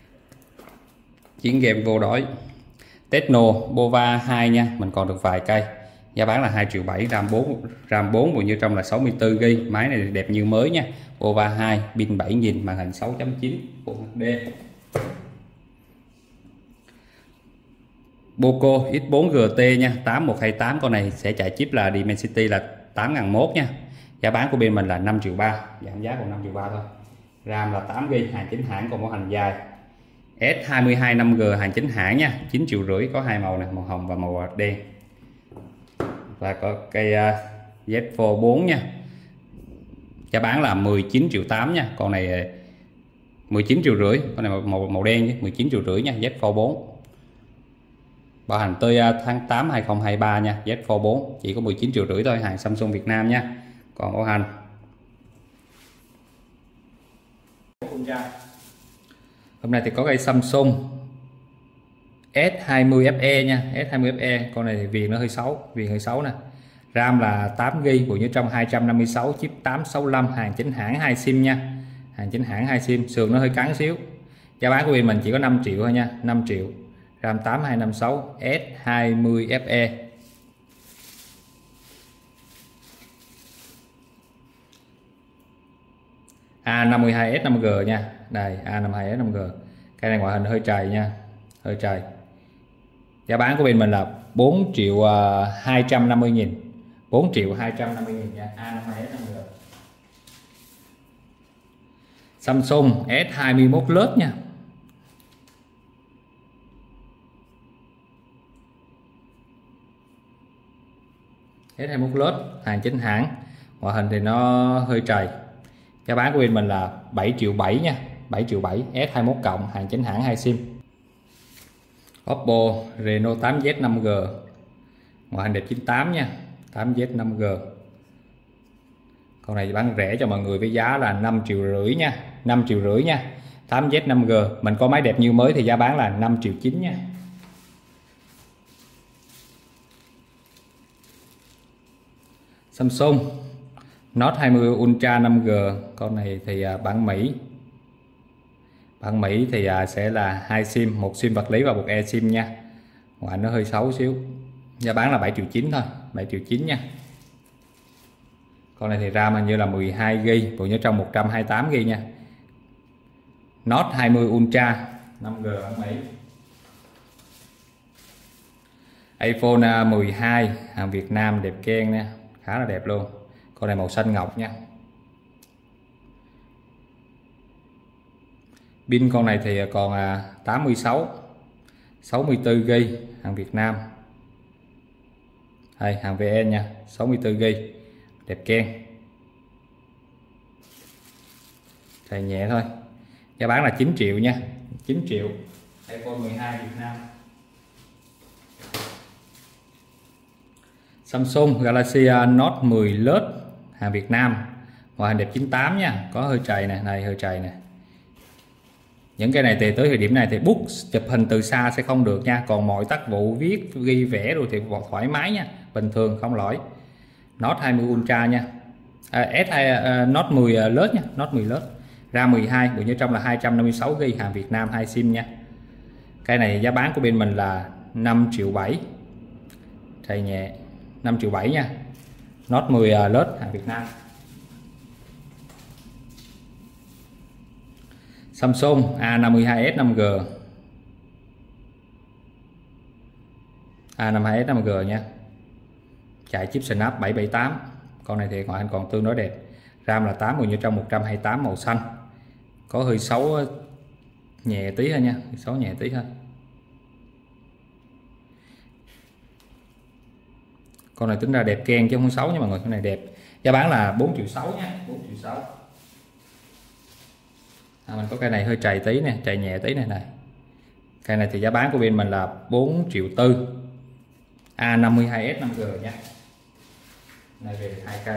9 game vô đói. Tecno Bova 2 nha, mình còn được vài cây, giá bán là 2 triệu 7, RAM 4 bộ như trong là 64GB, máy này đẹp như mới nha. Bova 2 pin 7000, màn hình 6.9 Full HD. Poco X4 GT nha, 8128, con này sẽ chạy chip là Dimensity là 8001 nha, giá bán của bên mình là 5 triệu 3, giảm giá còn 5 triệu 3 thôi. RAM là 8GB, hàng chính hãng, còn mẫu hành dài. S22 5G hàng chính hãng nha, 9 triệu rưỡi, có hai màu này, màu hồng và màu đen. Và có cây Z Fold 4 nha, giá bán là 19 triệu 8 nha, con này 19 triệu rưỡi, con này màu đen chứ, 19 triệu rưỡi nha, Z Fold 4. Bảo hành tới tháng 8 2023 nha, Z Fold 4 chỉ có 19 triệu rưỡi thôi, hàng Samsung Việt Nam nha. Còn bảo hành hôm nay thì có cây Samsung S20 FE nha, S20 FE, con này thì viền nó hơi xấu, nè. RAM là 8GB, bộ nhớ trong 256, chip 865, hàng chính hãng 2 sim nha, hàng chính hãng 2 sim, sườn nó hơi cắn xíu. Giá bán của bên mình chỉ có 5 triệu thôi nha, 5 triệu. RAM 8256 S20 FE. A52s 5G nha, đây A52s 5G, cái này ngoại hình hơi trầy nha, hơi trầy. Giá bán của bên mình là 4 triệu 250 nghìn, 4 triệu 250 nghìn nha, A52s 5G. Samsung S21 Plus nha, S21 Plus hàng chính hãng, ngoại hình thì nó hơi trầy. Giá bán của bên mình là 7 triệu 7 nha, 7 triệu 7, S21 cộng, hàng chính hãng 2 sim. Oppo Reno 8Z 5G, ngoại hình đẹp 98 nha, 8Z 5G. Con này bán rẻ cho mọi người với giá là 5 triệu rưỡi nha, 5 triệu rưỡi nha. 8Z 5G. Mình có máy đẹp như mới thì giá bán là 5,9 triệu nha. Samsung Note 20 Ultra 5G. Con này thì bản Mỹ. Bản Mỹ thì sẽ là 2 sim, một sim vật lý và một eSIM nha. Ngoại nó hơi xấu xíu. Giá bán là 7,9 triệu thôi, 7,9 triệu nha. Con này thì RAM hình như là 12GB, bộ nhớ trong 128GB nha. Note 20 Ultra 5G bản Mỹ. iPhone 12 hàng Việt Nam đẹp keng nha, khá là đẹp luôn. Con này màu xanh ngọc nha. Pin con này thì còn 64GB hàng Việt Nam. Đây, hàng VN nha, 64GB đẹp keng. Xài nhẹ thôi. Giá bán là 9 triệu nha, 9 triệu. iPhone 12 Việt Nam. Samsung Galaxy Note 10 Plus hàng Việt Nam. Ngoại hình đẹp 98 nha, có hơi trầy nè, này hơi trầy nè. Những cái này thì tới thời điểm này thì book chụp hình từ xa sẽ không được nha, còn mọi tác vụ viết ghi vẽ rồi thì thoải mái nha, bình thường không lỗi. Note 20 Ultra nha. Note 10 Plus nha, Note 10 Plus. RAM 12, bộ nhớ trong là 256GB hàng Việt Nam 2 sim nha. Cái này giá bán của bên mình là 5,7 triệu. Trầy nhẹ, 5,7 triệu nha. Note 10 Plus hàng Việt Nam. Samsung A52s 5G. A52s 5G nha. Chạy chip Snap 778. Con này thì ngoại hình còn tương đối đẹp. RAM là 8, bộ nhớ trong 128 màu xanh. Có hơi xấu nhẹ tí thôi nha, xấu nhẹ tí thôi. Con này tính ra đẹp keng chứ không xấu nha mọi người, con này đẹp. Giá bán là 4,6 triệu nha, 4,6 triệu. Mình có cái này hơi trầy tí nè, trầy nhẹ tí này này. Cái này thì giá bán của bên mình là 4,4 triệu. A52s 5G nha. Này về 2 cây.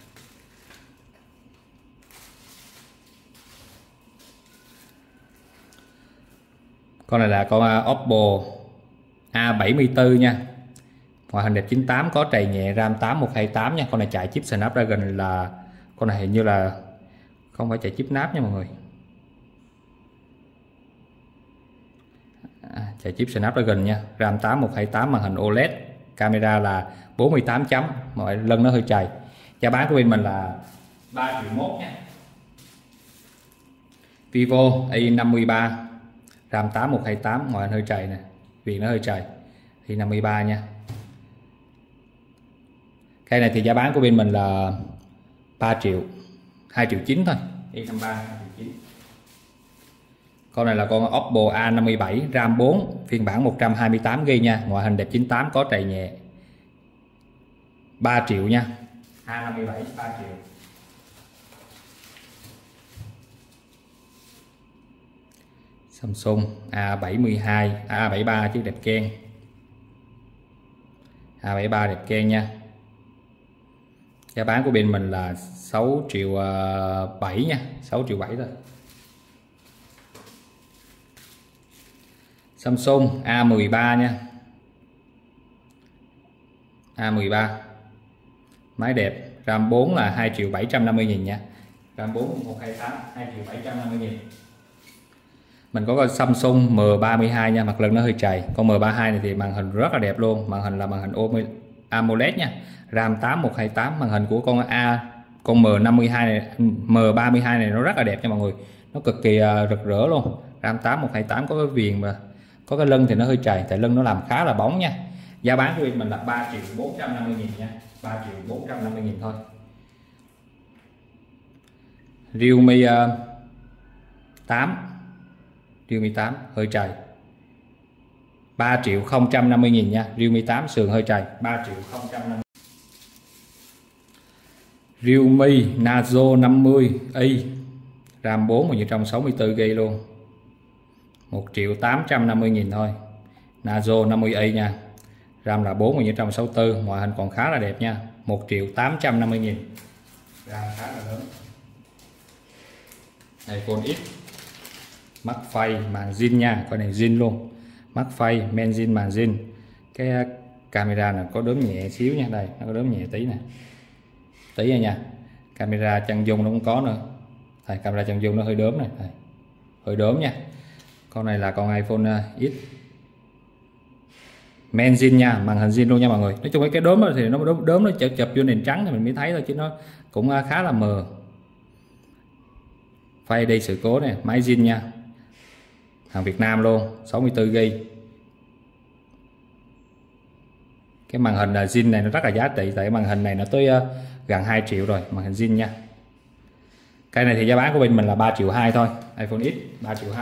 Con này là con Oppo A74 nha. Ngoại hình đẹp 98, có trầy nhẹ, RAM 8128 nha. Con này chạy chip Snapdragon là con này hình như là không phải chạy chip nắp nha mọi người. Chạy chip Snapdragon nha, RAM 8128, màn hình OLED, camera là 48 chấm, mọi lưng nó hơi trầy. Giá bán của bên mình là 3,1 triệu nha. Vivo i53, RAM 8128, ngoại hình hơi trầy nè, viền nó hơi trầy. i53 nha. Cái này thì giá bán của bên mình là 3 triệu, 2,9 triệu thôi. i53 2,9 triệu. Con này là con Oppo A57, RAM 4, phiên bản 128GB nha, ngoại hình đẹp 98, có trầy nhẹ. 3 triệu nha. A57 3 triệu. Samsung A72, A73 chứ đẹp keng. A73 đẹp keng nha. Giá bán của bên mình là 6,7 triệu nha, 6,7 triệu thôi. Samsung A13 nha. A13 máy đẹp, RAM 4 là 2.750.000 nha. RAM 4 128 2.750.000. Mình có con Samsung M32 nha, mặt lưng nó hơi trầy. Con M32 này thì màn hình rất là đẹp luôn, màn hình là màn hình AMOLED nha. RAM 8128, màn hình của con M52 này, M32 này nó rất là đẹp nha mọi người. Nó cực kỳ rực rỡ luôn. RAM 8128 có cái viền mà có cái lưng thì nó hơi trầy, tại lưng nó làm khá là bóng nha. Giá bán của mình là 3.450.000 nha, 3.450.000 thôi. Realme 8, Realme 8 hơi trầy, 3.050.000 nha. Realme 8 sườn hơi trầy, 3.050.000. Realme Nazo 50i, RAM 4 mà như trong 64GB luôn, 1.850.000 thôi. Nazo 50i nha, RAM là 4 mà như trong 64, ngoại hình còn khá là đẹp nha, 1.850.000. RAM khá là lớn. iPhone X Mắc phay màn zin nha, con này zin luôn. Mắc phay men zin màn zin. Cái camera này có đốm nhẹ xíu nha, đây nó có đốm nhẹ tí nè, tí này nha. Camera chân dung nó cũng có nữa, đây, camera chân dung nó hơi đốm này, đây, hơi đốm nha. Con này là con iPhone X men zin nha, màn hình zin luôn nha mọi người. Nói chung cái đốm đó thì nó đốm nó chụp vô nền trắng thì mình mới thấy thôi, chứ nó cũng khá là mờ. Phay đây sự cố này, máy zin nha, hàng Việt Nam luôn, 64GB. Cái màn hình là zin này nó rất là giá trị, tại màn hình này nó tới gần 2 triệu rồi, màn hình zin nha. Cái này thì giá bán của bên mình là 3,2 triệu thôi, iPhone X 3,2 triệu.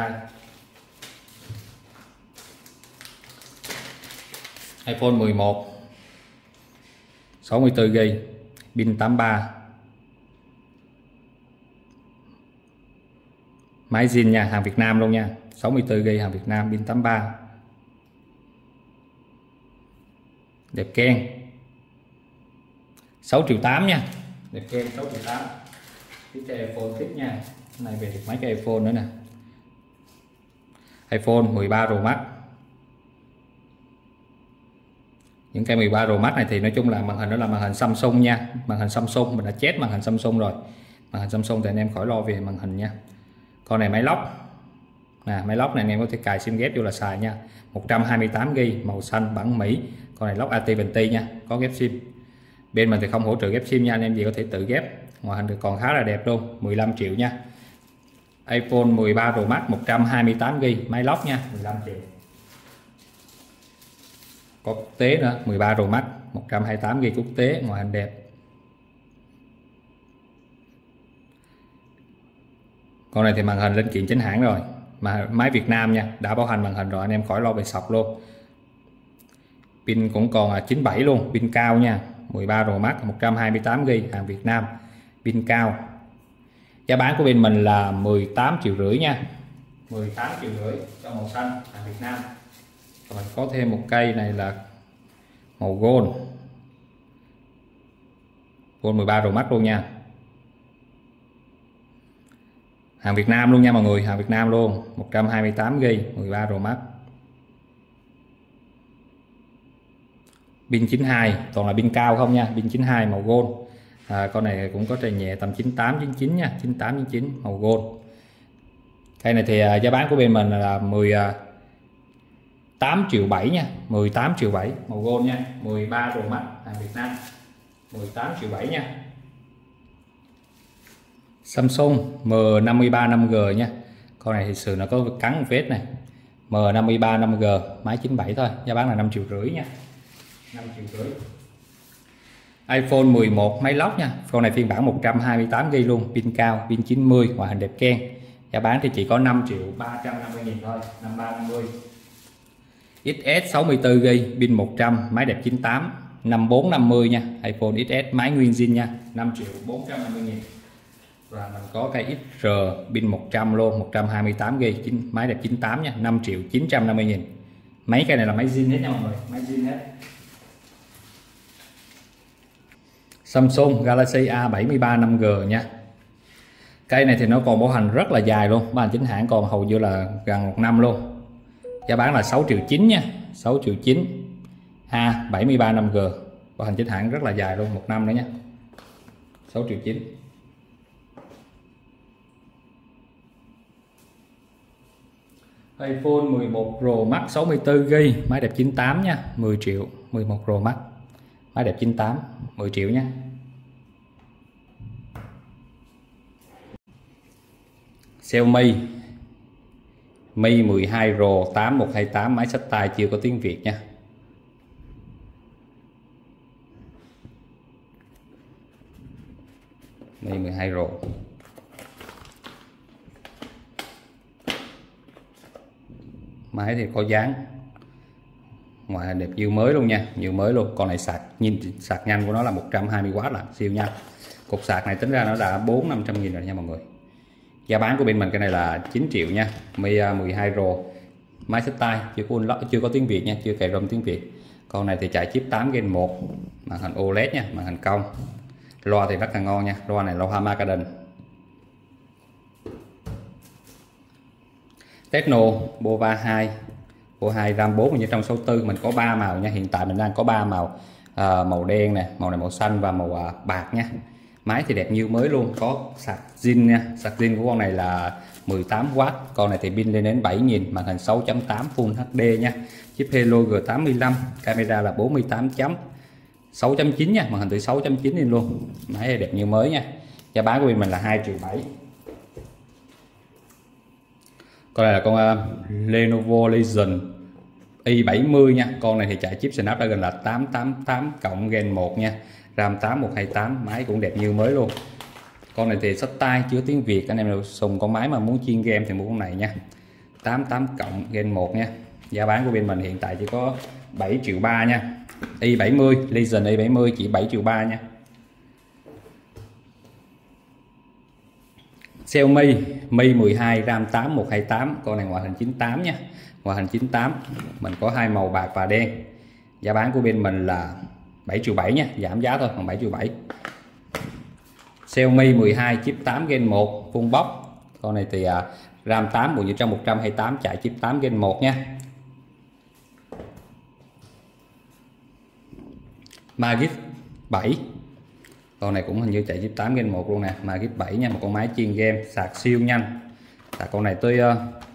iPhone 11 64GB, pin 83, máy zin nha, hàng Việt Nam luôn nha, 64GB hàng Việt Nam, pin 83, đẹp keng, 6,8 triệu nha, đẹp keng 6,8 triệu. Cái iPhone tiếp nha, cái này về được mấy cái iPhone nữa nè. iPhone 13 Pro Max. Những cái 13 Pro Max này thì nói chung là màn hình đó là màn hình Samsung nha, màn hình Samsung, mình đã chết màn hình Samsung rồi. Màn hình Samsung thì anh em khỏi lo về màn hình nha. Con này máy lock nè, máy lock này anh em có thể cài sim ghép vô là xài nha. 128GB, màu xanh bản Mỹ. Con này lock AT&T nha, có ghép sim. Bên mình thì không hỗ trợ ghép sim nha, anh em gì có thể tự ghép. Ngoại hình thì còn khá là đẹp luôn, 15 triệu nha. iPhone 13 Pro Max 128GB, máy lock nha, 15 triệu. Có quốc tế nữa, 13 Pro Max 128GB quốc tế, ngoại hình đẹp. Con này thì màn hình linh kiện chính hãng rồi, mà máy Việt Nam nha, đã bảo hành màn hình rồi, anh em khỏi lo về sọc luôn. Pin cũng còn 97 luôn, pin cao nha. 13 Pro Max 128GB hàng Việt Nam, pin cao. Giá bán của bên mình là 18,5 triệu nha, 18,5 triệu cho màu xanh hàng Việt Nam. Và mình có thêm một cây này là màu gold, gold 13 Pro Max luôn nha, hàng Việt Nam luôn nha mọi người, hàng Việt Nam luôn, 128GB 13 Pro Max, pin 92, toàn là pin cao không nha, pin 92 màu gold. Con này cũng có trời nhẹ tầm 98 99 nha, 98 99 màu gold. Cây này thì giá bán của bên mình là 18,7 triệu nha, 18,7 triệu màu gold nha, 13 Pro Max hàng Việt Nam, 18,7 triệu nha. Samsung M53 5G nha, con này thì sự nó có cắn vết này, M53 5G máy 97 thôi, giá bán là 5,5 triệu nha, 5,5 triệu. iPhone 11 máy lock nha, con này phiên bản 128GB luôn, pin cao, pin 90, ngoại hình đẹp keng. Giá bán thì chỉ có 5.350.000 thôi, 5350. XS 64GB, pin 100, máy đẹp 98, 5450 nha, iPhone XS máy nguyên zin nha, 5.450.000. Và mình có cây XR pin 100 luôn, 128GB, máy đẹp 98 nha, 5.950.000. Mấy cây này là máy zin hết nha mọi người, máy zin hết. Samsung Galaxy A73 5G nha. Cây này thì nó còn bảo hành rất là dài luôn, bảo hành chính hãng còn hầu như là gần 1 năm luôn. Giá bán là 6,9 triệu nha, 6,9 triệu. A73 5G, bảo hành chính hãng rất là dài luôn, 1 năm nữa nha. 6,9 triệu. iPhone 11 Pro Max 64GB, máy đẹp 98 nha, 10 triệu. 11 Pro Max, máy đẹp 98, 10 triệu nha. Xiaomi Mi 12 Pro 8128, máy xách tay chưa có tiếng Việt nha. Mi 12 Pro. Máy thì có dáng, ngoại hình đẹp như mới luôn nha, như mới luôn. Con này sạc nhìn sạc nhanh của nó là 120W là siêu nhanh. Cục sạc này tính ra nó đã 400-500.000 rồi nha mọi người. Giá bán của bên mình cái này là 9 triệu nha. Mi 12 Pro, máy xách tay, chưa có tiếng Việt nha, chưa cài ROM tiếng Việt. Con này thì chạy chip 8 Gen 1, màn hình OLED nha, màn hình cong. Loa thì rất là ngon nha, loa này loa Harman Kardon. Tecno Bova 2 RAM 4 164, mình có 3 màu nha. Hiện tại mình đang có 3 màu, màu đen nè, màu này màu xanh và màu bạc nha. Máy thì đẹp như mới luôn, có sạc zin nha. Sạc zin của con này là 18W, con này thì pin lên đến 7000, màn hình 6.8 Full HD nha. Chip Helio G85, camera là 48.6.9 nha, màn hình từ 6.9 lên luôn. Máy này đẹp như mới nha. Giá bán của mình là 2,7 triệu. Con này là con Lenovo Legion i70 nha. Con này thì chạy chip Snapdragon là 888 cộng Gen 1 nha, RAM 8128, máy cũng đẹp như mới luôn. Con này thì sách tay chứa tiếng Việt, anh em nào dùng con máy mà muốn chuyên game thì mua con này nha. 88 cộng Gen 1 nha. Giá bán của bên mình hiện tại chỉ có 7,3 triệu nha. i70 Legion i70 chỉ 7,3 triệu nha. Xiaomi Mi 12 RAM 8128, con này ngoại hình 98 nha. Ngoại hình 98, mình có 2 màu bạc và đen. Giá bán của bên mình là 7,7 triệu nha, giảm giá thôi, còn 7,7 triệu. Xiaomi 12 chip 8 Gen 1 full box. Con này thì RAM 8 bộ nhớ trong 128, chạy chip 8 Gen 1 nha. Magic 7. Con này cũng hình như chạy chip 8 Gen 1 luôn nè, Magic 7 nha, một con máy chuyên game, sạc siêu nhanh. Sạc con này tới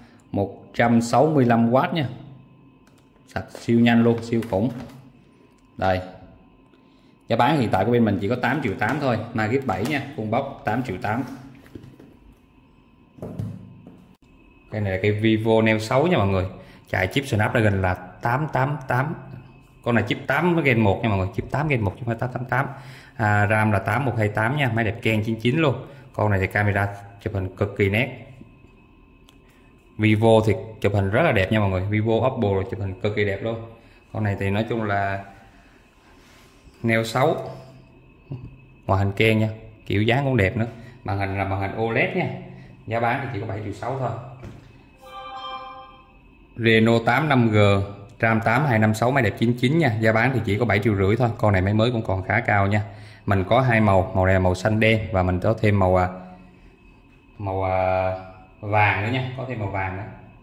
165W nha. Sạc siêu nhanh luôn, siêu khủng. Đây. Giá bán hiện tại của bên mình chỉ có 8,8 triệu thôi, Magic 7 nha, full box 8,8 triệu. Cái này là cái Vivo Neo 6 nha mọi người, chạy chip Snapdragon là 888. Con này chip 8 Gen 1 nha mọi người, chip 8 Gen 1 chứ không phải 888. RAM là 8128 nha, máy đẹp Ken 99 luôn. Con này thì camera chụp hình cực kỳ nét. Vivo thì chụp hình rất là đẹp nha mọi người, Vivo, Oppo rồi chụp hình cực kỳ đẹp luôn. Con này thì nói chung là Neo 6, ngoại hình Ken nha, kiểu dáng cũng đẹp nữa. Màn hình là màn hình OLED nha. Giá bán thì chỉ có 7,6 triệu thôi. Reno 8 5G RAM 8256, máy đẹp 99 nha. Giá bán thì chỉ có 7,5 triệu thôi. Con này máy mới cũng còn khá cao nha. Mình có 2 màu, màu này là màu xanh đen và mình có thêm màu vàng nữa nha, có thêm màu vàng nữa.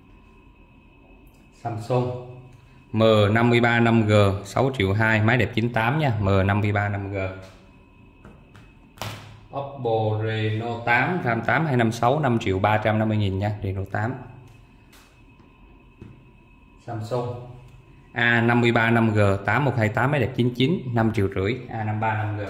Samsung M53 5G 6,2 triệu, máy đẹp 98 nha, M53 5G. Oppo Reno 8 RAM 8256 5.350.000 nha, Reno 8. Samsung A53 5G 8128, máy đẹp 99 5,5 triệu, A53 5G.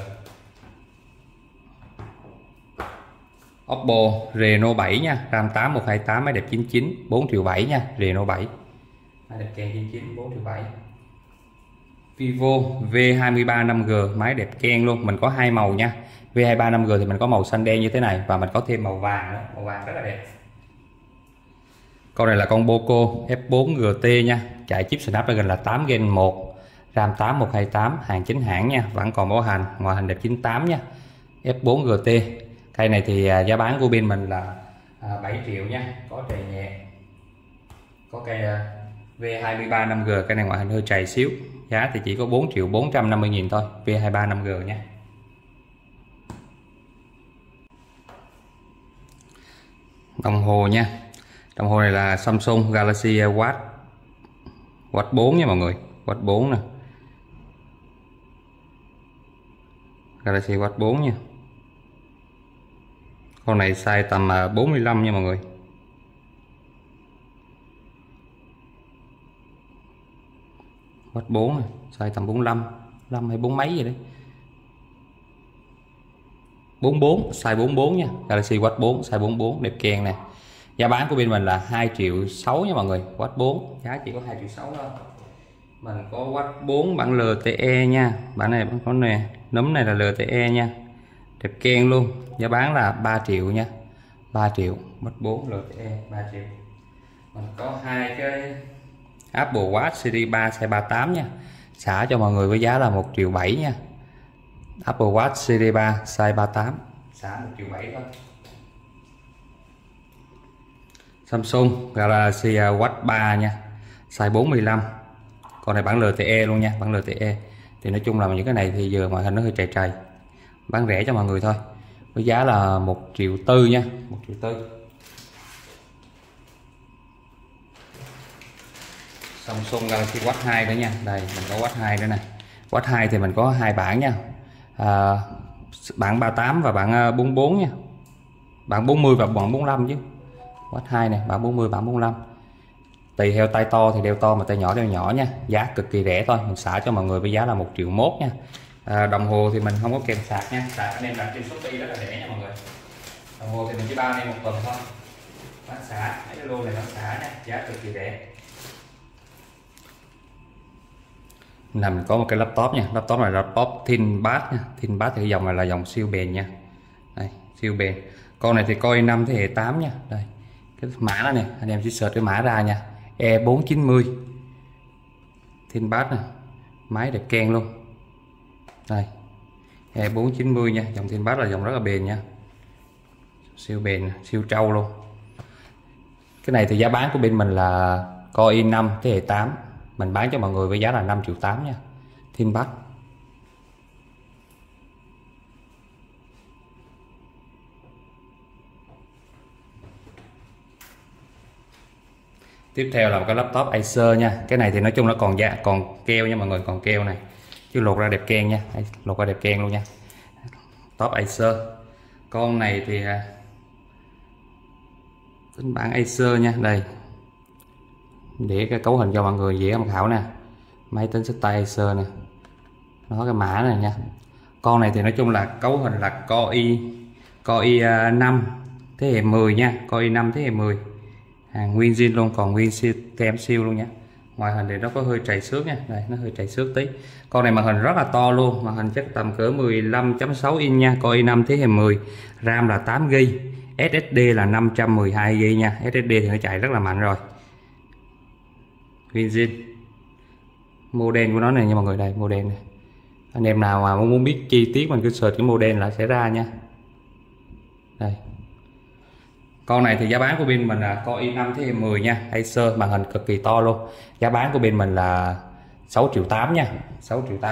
Oppo Reno 7 nha, RAM 8128, máy đẹp 99 4,7 triệu nha, Reno 7. Máy đẹp Ken 99 4,7 triệu. Vivo V23 5G, máy đẹp Ken luôn, mình có 2 màu nha. V23 5G thì mình có màu xanh đen như thế này và mình có thêm màu vàng nữa, màu vàng rất là đẹp. Con này là con Poco F4 GT nha, chạy chip Snapdragon là 8 Gen 1, RAM 8128, hàng chính hãng nha, vẫn còn bảo hành, ngoại hình đẹp 98 nha. F4 GT. Cây này thì giá bán của bên mình là 7 triệu nha, có trầy nhẹ. Có cây V23 5G, cái này ngoại hình hơi trầy xíu, giá thì chỉ có 4.450.000 thôi, V23 5G nha. Đồng hồ nha, đồng hồ này là Samsung Galaxy Watch 4 nha mọi người, Watch 4 nè, Galaxy Watch 4 nha. Con này size tầm 45 nha mọi người. Watch 4 này, size tầm 45, 5 hay 4 mấy vậy đấy. 44, size 44 nha, Galaxy Watch 4 size 44 đẹp Ken nè. Giá bán của bên mình là 2,6 triệu nha mọi người, Watch 4 giá chỉ có 2,6 triệu thôi. Mình có Watch 4 bản LTE nha, bản này có nè, nấm này là LTE nha, đẹp Ken luôn. Giá bán là 3 triệu nha, 3 triệu, Watch 4 LTE 3 triệu. Mình có 2 cái Apple Watch Series 3 size 38 nha, xả cho mọi người với giá là 1,7 triệu nha. Apple Watch Series 3 size 38, xả 1,7 triệu thôi. Samsung Galaxy Watch 3 nha, size 45, con này bản LTE luôn nha, bản LTE. Thì nói chung là những cái này thì giờ ngoại hình nó hơi trầy trầy, bán rẻ cho mọi người thôi, với giá là 1,4 triệu nha, 1,4 triệu. Samsung Galaxy Watch 2 nữa nha. Đây mình có Watch 2 nữa này. Watch 2 thì mình có hai bản nha, bản 38 và bản 44 nha, bản 40 và bản 45 chứ. Watch 2 này, bản 40 bản 45. Tùy theo tay to thì đeo to, mà tay nhỏ đeo nhỏ nha. Giá cực kỳ rẻ thôi, mình xả cho mọi người với giá là 1,1 triệu nha. Đồng hồ thì mình không có kèm sạc nha, sạc anh em đặt trên Shopee rất là rẻ nha mọi người. Đồng hồ thì mình chỉ 3 anh em một tuần thôi. Bán xả, mấy cái lô này bán xả nha, giá cực kỳ rẻ. Là mình có một cái laptop nha, laptop này là laptop ThinkPad nha. ThinkPad thì cái dòng này là dòng siêu bền nha. Đây, siêu bền. Con này thì Core i5 thế hệ 8 nha. Đây, cái mã đó này, anh em chỉ search cái mã ra nha, E490 ThinkPad nè, máy đẹp keng luôn. Đây, E490 nha, dòng ThinkPad là dòng rất là bền nha, siêu bền, siêu trâu luôn. Cái này thì giá bán của bên mình là Core i5 thế hệ 8, mình bán cho mọi người với giá là 5,8 triệu nha, ThinkPad. Tiếp theo là một cái laptop Acer nha. Cái này thì nói chung là còn keo nha mọi người, còn keo này chứ lột ra đẹp keng nha. Đây, lột ra đẹp keng luôn nha. Laptop Acer. Con này thì tính bản Acer nha. Đây, để cái cấu hình cho mọi người dễ tham khảo nè. Máy tính xách tay Acer nè, nó cái mã này nha. Con này thì nói chung là cấu hình là Core i5 thế hệ 10 nha, Core i5 thế hệ 10, hàng nguyên zin luôn, còn nguyên tem siêu luôn nha. Ngoại hình thì nó có hơi trầy xước nha, đây nó hơi trầy xước tí. Con này màn hình rất là to luôn, màn hình chắc tầm cỡ 15.6 inch nha, Core i5 thế hệ 10, RAM là 8GB, SSD là 512GB nha. SSD thì nó chạy rất là mạnh rồi. Nguyên zin. Model của nó này nha mọi người, đây model này. Anh em nào mà muốn biết chi tiết mình cứ search cái model là sẽ ra nha. Đây. Con này thì giá bán của bên mình là Core i5 thế hệ 10 nha, Acer, màn hình cực kỳ to luôn. Giá bán của bên mình là 6,8 triệu nha, 6,8 triệu.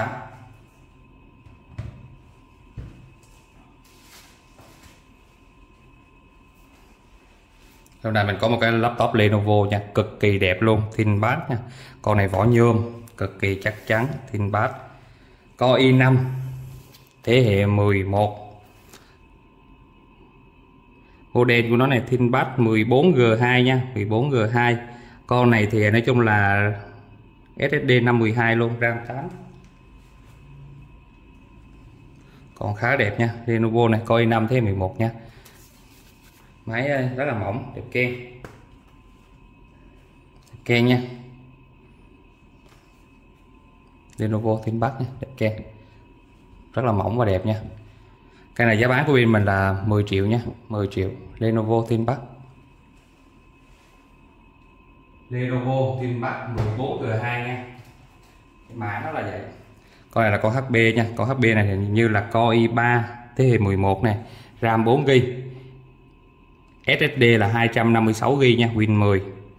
Hôm nay mình có một cái laptop Lenovo nha, cực kỳ đẹp luôn, ThinkPad nha. Con này vỏ nhôm, cực kỳ chắc chắn, ThinkPad. Core i5 thế hệ 11. Model của nó này ThinkPad 14G2 nha, 14G2. Con này thì nói chung là SSD 512 luôn, RAM 8. Còn khá đẹp nha, Lenovo này, Core i5 thế hệ 11 nha. Máy rất là mỏng, đẹp keng. Đẹp keng nha. Lenovo ThinkPad nha, đẹp keng. Rất là mỏng và đẹp nha. Cái này giá bán của bên mình là 10 triệu nha, 10 triệu. Lenovo ThinkPad. Lenovo ThinkPad 14G2 nha. Cái mã nó là vậy. Con này là con HP nha, con HP này thì như là Core i3 thế hệ 11 này, RAM 4GB, SSD là 256GB nha, Win 10.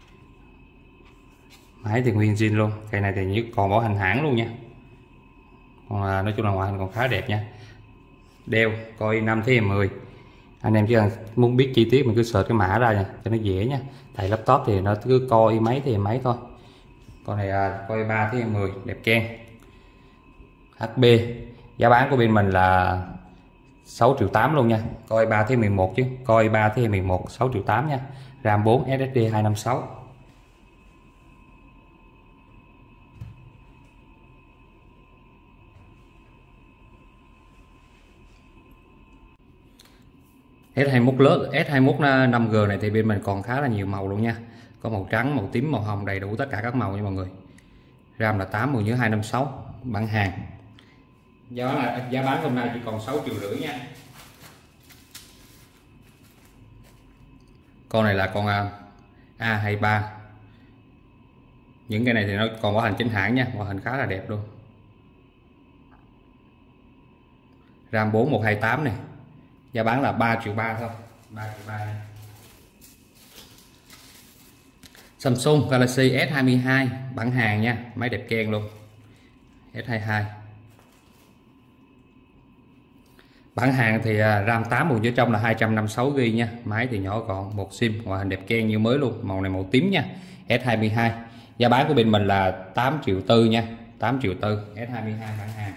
Máy thì nguyên zin luôn, cái này thì như còn bảo hành hãng luôn nha. Còn nói chung là ngoại hình còn khá đẹp nha. Đeo Core i5 thế hệ 10. Anh em chỉ cần muốn biết chi tiết mình cứ search cái mã ra nha, cho nó dễ nha. Tại laptop thì nó cứ Core i mấy thế hệ mấy thôi. Con này Core i3 thế hệ 10, đẹp keng. HP giá bán của bên mình là 6,8 triệu luôn nha. Core i3 thế hệ 11 chứ, Core i3 thế hệ 11 6,8 triệu nha. RAM 4, SSD 256. S21 lớn, S21 5G này thì bên mình còn khá là nhiều màu luôn nha. Có màu trắng, màu tím, màu hồng, đầy đủ tất cả các màu nha mọi người. RAM là 8, nhớ 256, bản hàng. Giá bán hôm nay chỉ còn 6,5 triệu nha. Con này là con A23. Những cái này thì nó còn bảo hành chính hãng nha, bảo hành khá là đẹp luôn. RAM 4 128 này. Giá bán là 3,3 triệu thôi, 3,3 triệu. Samsung Galaxy S22 bản hàng nha, máy đẹp keng luôn. S22 bản hàng thì RAM 8 bộ nhớ trong là 256GB nha, máy thì nhỏ gọn, một sim, ngoại hình đẹp keng như mới luôn, màu này màu tím nha. S22 Giá bán của bên mình là 8 triệu tư nha, 8 triệu tư, S22 bản hàng.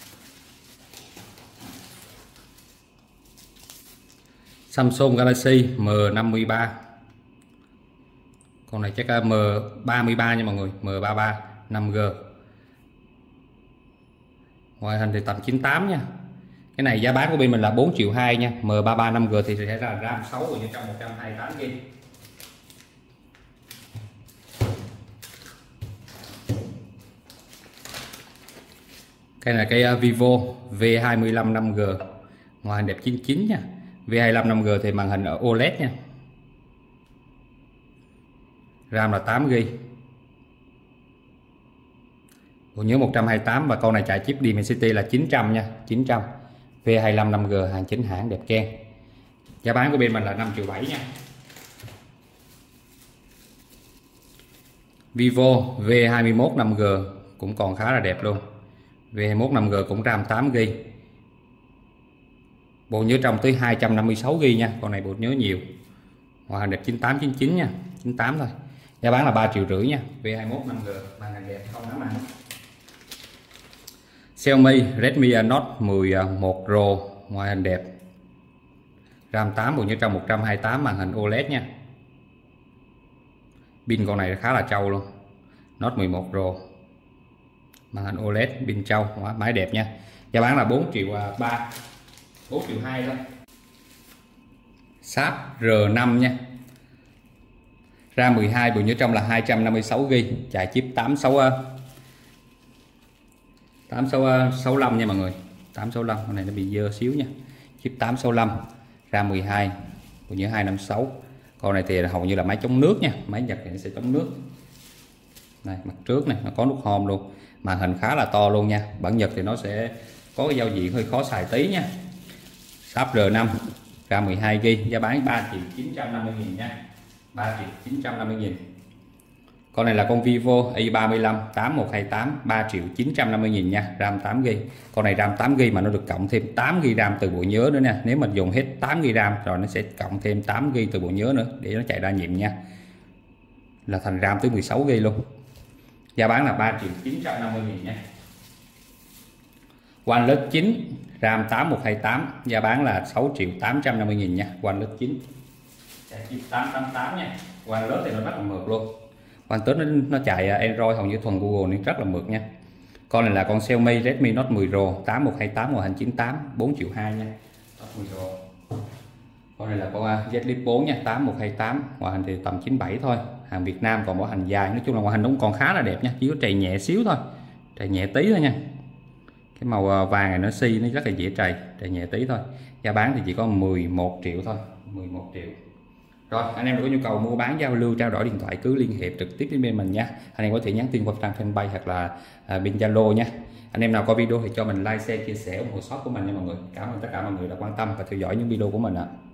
Samsung Galaxy M53, con này chắc là M33 nha mọi người, M33 5G, ngoại hình thì tầm 98 nha. Cái này giá bán của bên mình là 4 triệu 2 nha, M33 5G thì sẽ là RAM 6 ở trong 128GB. Cái này cái Vivo V25 5G, ngoại hình đẹp 99 nha. V25 5G thì màn hình ở OLED nha. RAM là 8GB. Bộ nhớ 128 và con này chạy chip Dimensity là 900 nha, 900. V25 5G hàng chính hãng đẹp keng. Giá bán của bên mình là 5 triệu 7 nha. Vivo V21 5G cũng còn khá là đẹp luôn. V21 5G cũng RAM 8GB. Bộ nhớ trong tới 256GB nha, con này bộ nhớ nhiều. Ngoại hình đẹp 98 99 nha, 98 thôi. Giá bán là 3 triệu rưỡi nha. V21 5G màn hình đẹp không ám ảnh. Xiaomi Redmi Note 11 Pro, ngoại hình đẹp, RAM 8, bộ nhớ trong 128, màn hình OLED nha. Pin con này khá là trâu luôn. Note 11 Pro, màn hình OLED, pin trâu, máy đẹp nha. Giá bán là 4 triệu 3, 4 triệu 2 thôi. Sharp R5 nha, RAM 12, bộ nhớ trong là 256GB, chạy chip 8665 nha mọi người, 865, con này nó bị dơ xíu nha. Chip 865, RAM 12, bộ nhớ 256. Con này thì hầu như là máy chống nước nha, máy Nhật thì sẽ chống nước. Này, mặt trước này nó có nút home luôn, màn hình khá là to luôn nha. Bản Nhật thì nó sẽ có cái giao diện hơi khó xài tí nha. Sharp R5, RAM 12GB, giá bán 3 triệu 950.000 nha, 3 triệu 950.000. Con này là con Vivo i35 8128, 3 triệu 950.000 nha, RAM 8GB. Con này RAM 8GB mà nó được cộng thêm 8GB RAM từ bộ nhớ nữa nè. Nếu mình dùng hết 8GB RAM rồi nó sẽ cộng thêm 8GB từ bộ nhớ nữa để nó chạy đa nhiệm nha, là thành RAM tới 16GB luôn. Giá bán là 3 triệu 950.000 nha. OnePlus 9 RAM 8128, giá bán là 6 triệu 850.000 nha. OnePlus 9 chạy chip 888 nha. OnePlus thì nó rất là mượt luôn. OnePlus nó chạy Android hầu như thuần Google nên rất là mượt nha. Con này là con Xiaomi Redmi Note 10 Pro 8128, ngoại hình 98, 4 triệu 2 nha. Note 10 Pro. Con này là con Z Flip 4 nha, 8128, ngoại hình thì tầm 97 thôi. Hàng Việt Nam còn bảo hành dài, nói chung là ngoại hình nó cũng còn khá là đẹp nha, chỉ có trầy nhẹ xíu thôi, trầy nhẹ tí thôi nha. Cái màu vàng này nó nó rất là dễ trầy nhẹ tí thôi. Giá bán thì chỉ có 11 triệu thôi, 11 triệu. Rồi, anh em có nhu cầu mua bán, giao lưu, trao đổi điện thoại cứ liên hệ trực tiếp đến bên mình nha. Anh em có thể nhắn tin qua trang fanpage hoặc là bên Zalo nha. Anh em nào có video thì cho mình like, share, chia sẻ ủng hộ shop của mình nha mọi người. Cảm ơn tất cả mọi người đã quan tâm và theo dõi những video của mình ạ.